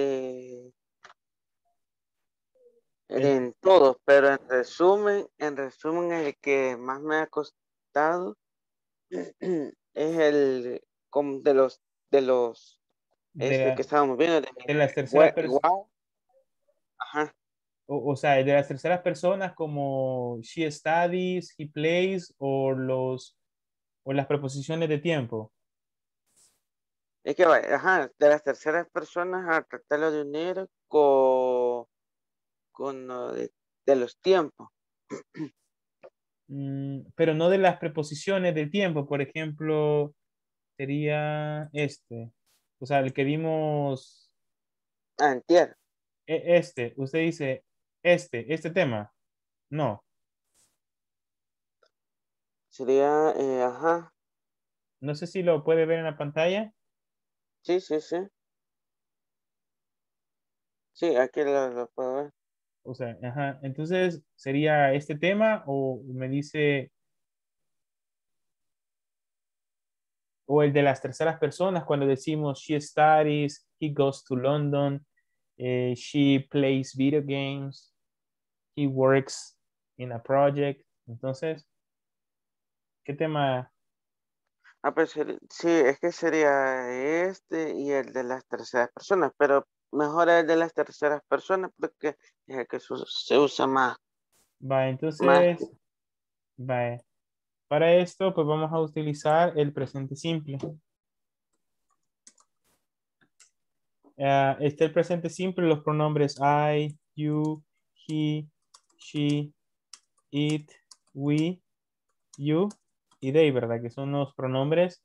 en todos, pero en resumen, el que más me ha costado es el de los que estábamos viendo de las terceras personas. Ajá. O sea, de las terceras personas como she studies, he plays o las preposiciones de tiempo. Es que de las terceras personas a tratarlo de unir con lo de los tiempos. Pero no de las preposiciones de tiempo, por ejemplo, sería o sea, el que vimos. Antier. Usted dice este tema. No. Sería, No sé si lo puede ver en la pantalla. Sí. Sí, aquí lo puedo ver. O sea, entonces, ¿sería este tema o me dice... O el de las terceras personas cuando decimos she studies, he goes to London, she plays video games, he works in a project. Entonces, ¿qué tema? Pues sí, es que sería y el de las terceras personas, pero mejor el de las terceras personas porque es el que se usa más. Va, entonces, para esto, pues vamos a utilizar el presente simple. El presente simple, los pronombres I, you, he, she, it, we, you y they, ¿verdad? Que son los pronombres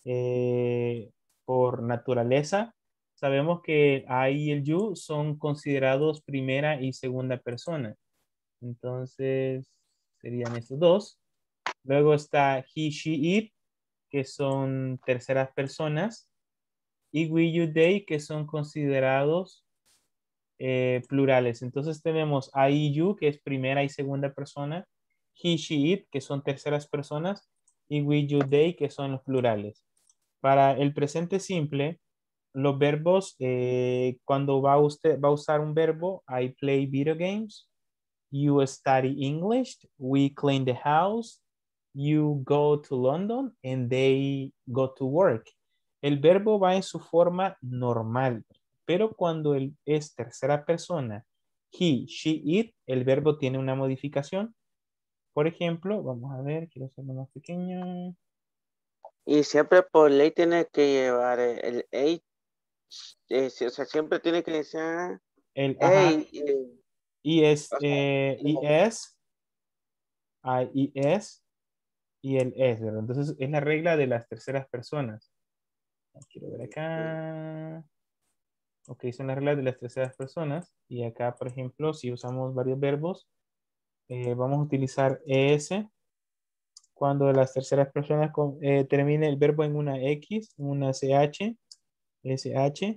por naturaleza. Sabemos que I y el you son considerados primera y segunda persona. Entonces, serían estos dos. Luego está he, she, it, que son terceras personas, y we, you, they, que son considerados plurales. Entonces tenemos I y you, que es primera y segunda persona, he, she, it, que son terceras personas, y we, you, they, que son los plurales. Para el presente simple, los verbos, cuando usted va a usar un verbo, I play video games, you study English, we clean the house, you go to London, and they go to work. El verbo va en su forma normal, pero cuando es tercera persona, he, she, it, el verbo tiene una modificación. Por ejemplo, vamos a ver, quiero hacerlo más pequeño. Y siempre por ley tiene que llevar el H, o sea, siempre tiene que decir El ajá, y es, y el es, ¿verdad? Entonces es la regla de las terceras personas. Quiero ver acá. Ok, son las reglas de las terceras personas. Y acá, por ejemplo, si usamos varios verbos, vamos a utilizar es cuando las terceras personas termine el verbo en una X, en una CH, SH.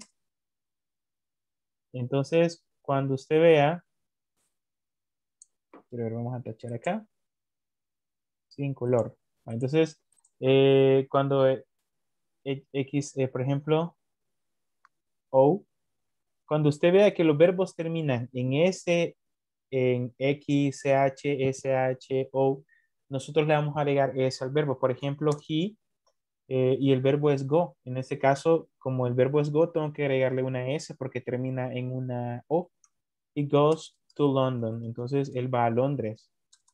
Entonces, cuando usted vea, pero vamos a tachar acá, sin color. Entonces, cuando X, por ejemplo, O, cuando usted vea que los verbos terminan en S, en X, CH, SH, O, nosotros le vamos a agregar S al verbo. Por ejemplo, he, y el verbo es go. En este caso, como el verbo es go, tengo que agregarle una S porque termina en una O. He goes to London. Entonces, él va a Londres.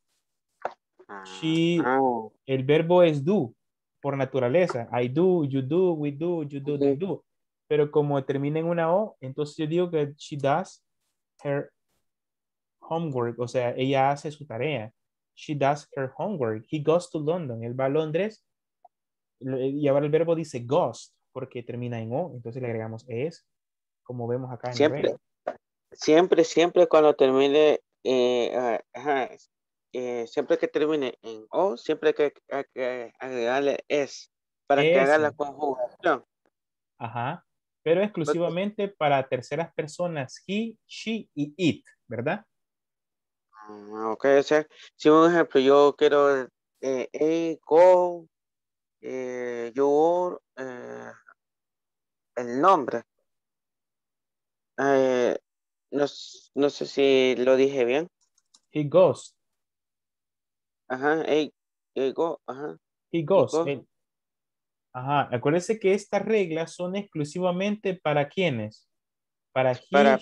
El verbo es do, por naturaleza. I do, you do, we do, you do, they do. Pero como termina en una O, entonces yo digo que she does her homework. O sea, ella hace su tarea. She does her homework. He goes to London. Él va a Londres. Y ahora el verbo dice goes, porque termina en O. Entonces le agregamos es, como vemos acá en la regla. Siempre cuando termine, siempre que termine en O, siempre hay que agregarle es para que haga la conjugación. Ajá, pero exclusivamente para terceras personas, he, she y it, ¿verdad? Ok, o sea, si un ejemplo, yo quiero go, your, el nombre. No sé si lo dije bien. He goes. Ajá, go, ajá. He goes. Ajá, acuérdense que estas reglas son exclusivamente para ¿quiénes? Para he, para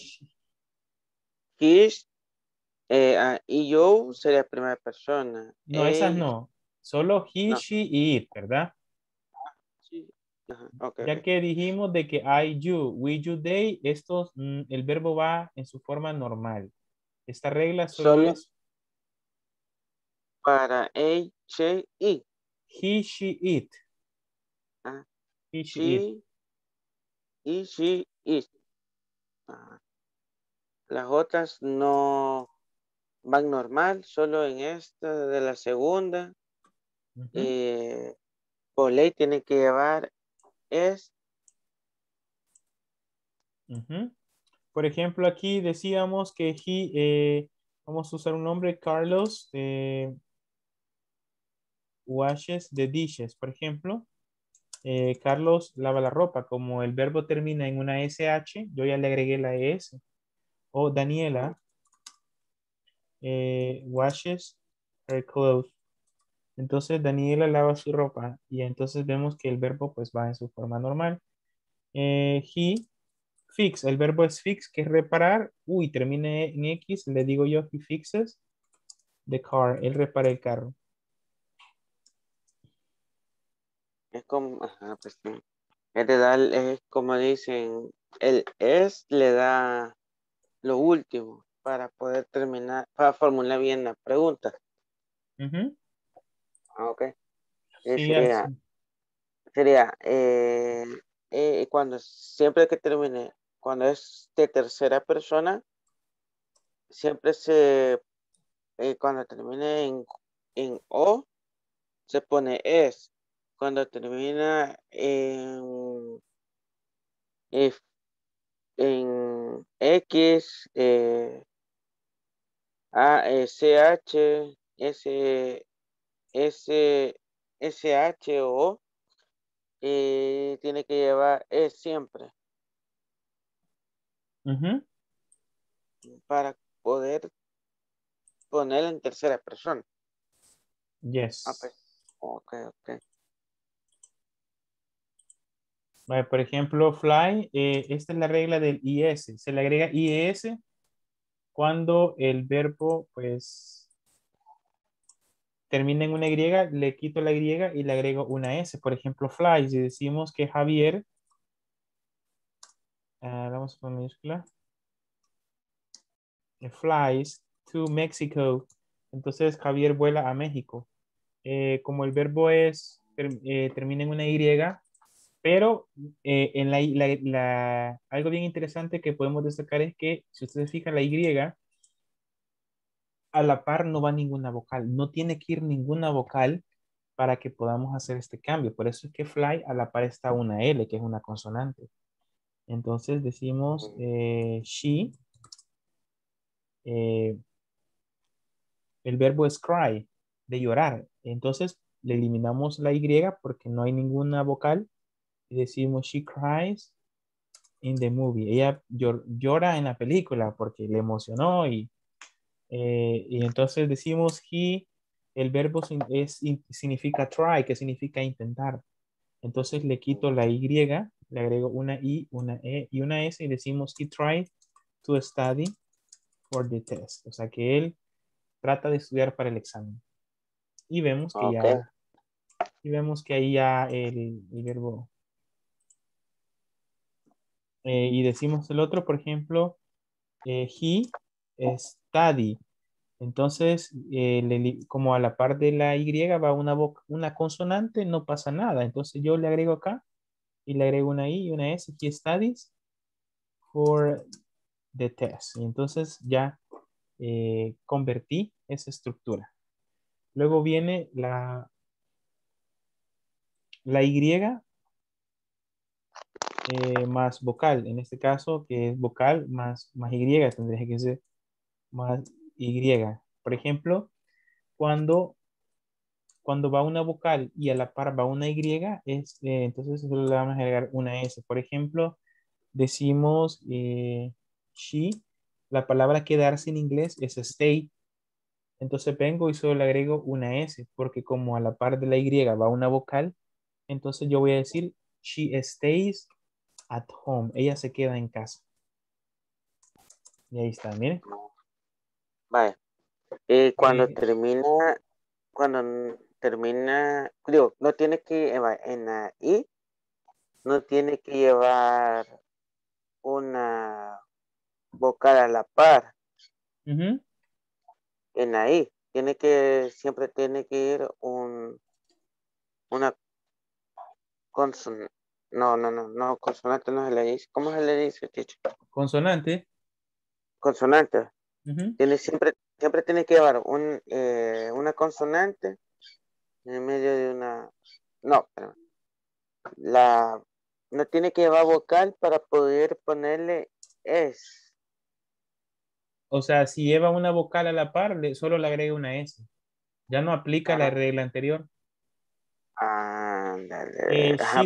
his, y yo sería primera persona. No, esas no. Solo he, she y it, ¿verdad? Sí. Ajá, okay, ya que dijimos de que I, you, we, you, they, estos, el verbo va en su forma normal. Esta regla solo es para he, she, it. He, she, it. He, she, it. She, it. Las otras no van normal, solo en esta de la segunda. Por ley tiene que llevar es. Por ejemplo, aquí decíamos que he, vamos a usar un nombre, Carlos, washes the dishes, por ejemplo. Carlos lava la ropa, como el verbo termina en una SH, yo ya le agregué la ES. O Daniela washes her clothes. Entonces Daniela lava su ropa y entonces vemos que el verbo pues va en su forma normal. He fix, el verbo es fix, que es reparar. Uy, termina en X, le digo yo, he fixes the car, él repara el carro. Es como, pues, es como dicen, el es le da lo último para poder terminar, para formular bien la pregunta. Ok. Sí, sería cuando siempre que termine, cuando es de tercera persona, siempre cuando termine en O, se pone es. cuando termina if- en X, CH, SH o O, tiene que llevar siempre Ujú. para poder poner en tercera persona. Yes. Pues, ok. Vale, por ejemplo, fly, esta es la regla del IS. Se le agrega IS cuando el verbo, pues, termina en una Y, le quito la Y y le agrego una S. Por ejemplo, fly, si decimos que Javier, vamos con minúscula, flies to Mexico. Entonces, Javier vuela a México. Como el verbo es, termina en una Y, pero en algo bien interesante que podemos destacar es que, si ustedes fijan, la Y a la par no va ninguna vocal. No tiene que ir ninguna vocal para que podamos hacer este cambio. Por eso es que fly a la par está una L, que es una consonante. Entonces decimos she. eh, el verbo es cry, de llorar. Entonces le eliminamos la Y porque no hay ninguna vocal y decimos she cries in the movie. Ella llora en la película porque le emocionó y entonces decimos he, el verbo significa try, que significa intentar. Entonces le quito la Y, le agrego una I, una E y una S y decimos he tried to study for the test. O sea que él trata de estudiar para el examen. Y vemos que Ok. ya, y vemos que ahí ya el verbo. Y decimos el otro, por ejemplo, he study. Entonces, como a la par de la Y va una consonante, no pasa nada. Entonces yo le agrego acá y le agrego una I y una S. He studies for the test. Y entonces ya convertí esa estructura. Luego viene la Y más vocal. En este caso, que es vocal más Y, tendría que ser más Y. Por ejemplo, cuando va una vocal y a la par va una Y, entonces solo le vamos a agregar una S. Por ejemplo, decimos she, la palabra quedarse en inglés es stay. Entonces vengo y solo le agrego una S, porque como a la par de la Y va una vocal, entonces yo voy a decir she stays at home. Ella se queda en casa. Y ahí está, miren. Vale. Cuando termina, digo, no tiene que llevar en la I, no tiene que llevar una vocal a la par. Ujú. En la I, siempre tiene que ir una consonante. No, consonante no se le dice. ¿Cómo se le dice, teacher? Consonante. Consonante. Ujú. Siempre tiene que llevar una consonante en medio de una. No, espérame. No tiene que llevar vocal para poder ponerle es. O sea, si lleva una vocal a la par, solo le agrega una S. Ya no aplica la regla anterior. Ándale. Ajá,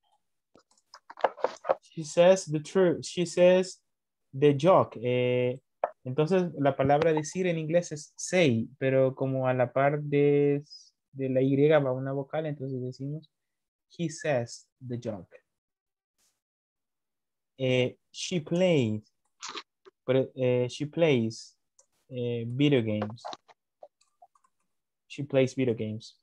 She says the truth. She says the joke. Entonces, la palabra decir en inglés es say, pero como a la par de la Y va una vocal, entonces decimos he says the joke. She plays video games. She plays video games.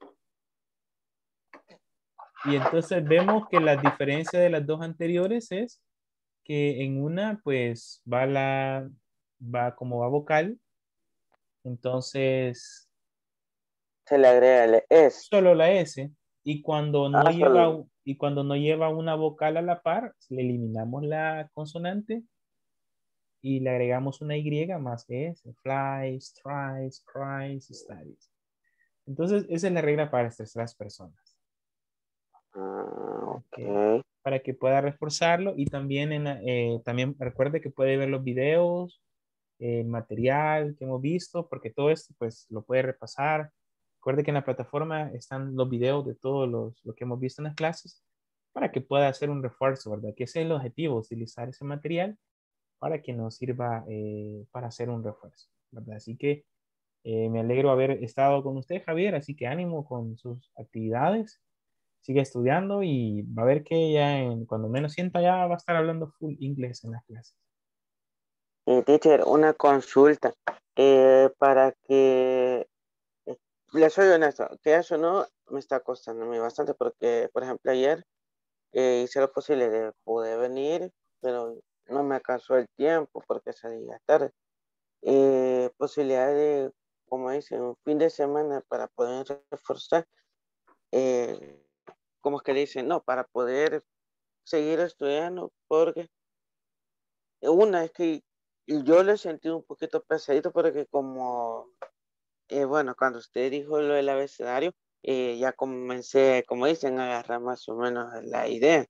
Y entonces vemos que la diferencia de las dos anteriores es que en una pues va como va vocal, entonces se le agrega el es. Solo la S. Y cuando no lleva una vocal a la par, le eliminamos la consonante y le agregamos una Y más S. Flies, tries, cries, studies. Entonces, esa es la regla para estas tres personas. Ok. Para que pueda reforzarlo y también, también recuerde que puede ver los videos, material que hemos visto, porque todo esto pues lo puede repasar. Recuerde que en la plataforma están los videos de todos lo que hemos visto en las clases para que pueda hacer un refuerzo, ¿verdad? Que ese es el objetivo, utilizar ese material para que nos sirva para hacer un refuerzo, ¿verdad? Así que me alegro haber estado con usted, Javier, así que ánimo con sus actividades, sigue estudiando y va a ver que ya cuando menos sienta ya va a estar hablando full inglés en las clases. Teacher, una consulta para que le soy honesto, que eso no me está costando a mí bastante porque, por ejemplo, ayer hice lo posible de poder venir, pero no me alcanzó el tiempo porque salía tarde. Posibilidad de, como dicen, un fin de semana para poder reforzar, como es que dicen, no, para poder seguir estudiando, porque una es que yo lo he sentido un poquito pesadito porque como, bueno, cuando usted dijo lo del abecedario, ya comencé, como dicen, a agarrar más o menos la idea.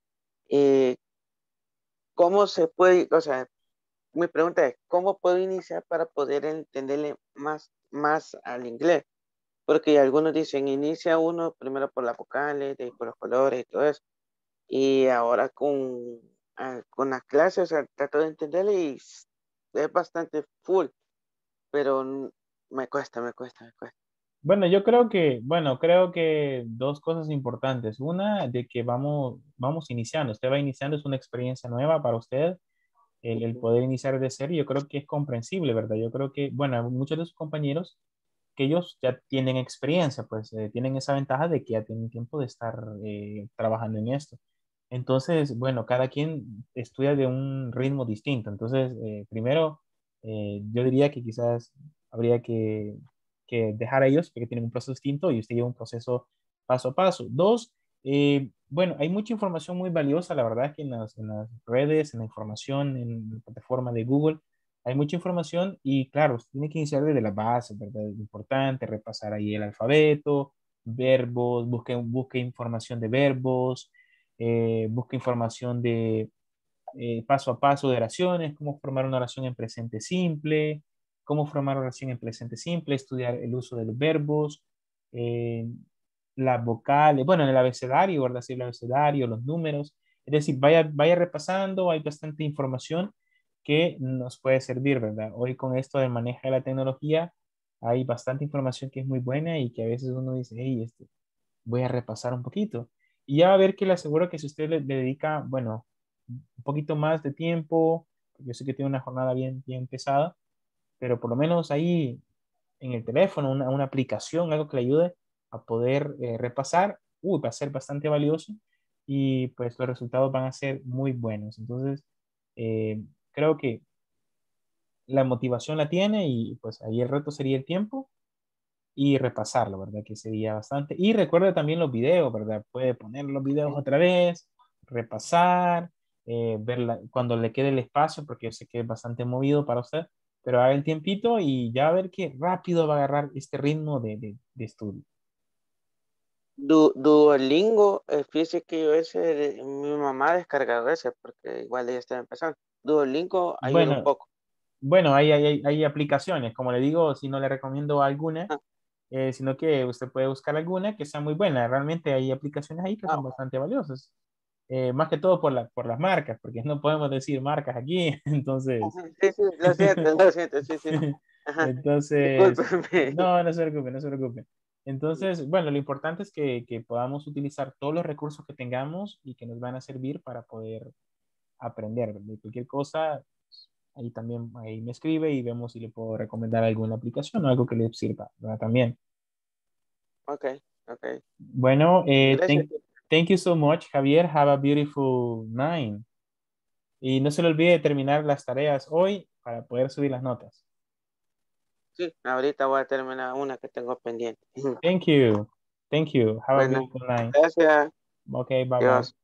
¿Cómo se puede, o sea, mi pregunta es, ¿cómo puedo iniciar para poder entenderle más al inglés? Porque algunos dicen, inicia uno primero por las vocales, después por los colores y todo eso. Y ahora con las clases, o sea, trato de entenderle y es bastante full, pero me cuesta. Bueno, creo que dos cosas importantes. Una, de que vamos iniciando. Usted va iniciando, es una experiencia nueva para usted. El poder iniciar de cero, yo creo que es comprensible, ¿verdad? Yo creo que, bueno, muchos de sus compañeros, que ellos ya tienen experiencia, pues tienen esa ventaja de que ya tienen tiempo de estar trabajando en esto. Entonces, bueno, cada quien estudia de un ritmo distinto. Entonces, primero, yo diría que quizás habría que dejar a ellos porque tienen un proceso distinto y usted lleva un proceso paso a paso. Dos, bueno, hay mucha información muy valiosa, la verdad es que en las redes, en la información, en la plataforma de Google, hay mucha información y claro, usted tiene que iniciar desde la base, ¿verdad? Es importante repasar ahí el alfabeto, verbos, busque información de verbos, busque información de paso a paso de oraciones, cómo formar una oración en presente simple, cómo formar oración en presente simple, estudiar el uso de los verbos, eh, las vocales, bueno, en el abecedario, ¿verdad? Sí, el abecedario, los números. Es decir, vaya repasando, hay bastante información que nos puede servir, ¿verdad? Hoy con esto del manejo de la tecnología, hay bastante información que es muy buena y que a veces uno dice, hey, voy a repasar un poquito. Y ya va a ver que le aseguro que si usted le dedica, bueno, un poquito más de tiempo, yo sé que tiene una jornada bien pesada, pero por lo menos ahí en el teléfono, una aplicación, algo que le ayude a poder repasar, va a ser bastante valioso y pues los resultados van a ser muy buenos. Entonces, eh, creo que la motivación la tiene y pues ahí el reto sería el tiempo y repasarlo, ¿verdad? Que sería bastante. Y recuerde también los videos, ¿verdad? Puede poner los videos otra vez, repasar, cuando le quede el espacio, porque yo sé que es bastante movido para usted, pero haga el tiempito y ya va a ver que rápido va a agarrar este ritmo de estudio. Duolingo, fíjese que yo mi mamá ha descargado ese, porque igual ella está empezando. Duolingo ayuda un Bueno, poco. bueno, hay aplicaciones, como le digo, si no le recomiendo alguna, sino que usted puede buscar alguna que sea muy buena. Realmente hay aplicaciones ahí que son bastante valiosas. Más que todo por las marcas, porque no podemos decir marcas aquí, entonces. Sí, lo siento, sí. Ajá. Entonces, Discúlpeme. no se preocupe, no se preocupe. Entonces, bueno, lo importante es que podamos utilizar todos los recursos que tengamos y que nos van a servir para poder aprender, ¿verdad? Cualquier cosa, ahí también ahí me escribe y vemos si le puedo recomendar alguna aplicación o algo que le sirva, ¿verdad? También. Ok. Bueno, Gracias. thank you so much, Javier. Have a beautiful night. Y no se le olvide terminar las tareas hoy para poder subir las notas. Sí, ahorita voy a terminar una que tengo pendiente. Thank you. Thank you. Have a Bueno, beautiful night. gracias. Okay, bye bye. Dios.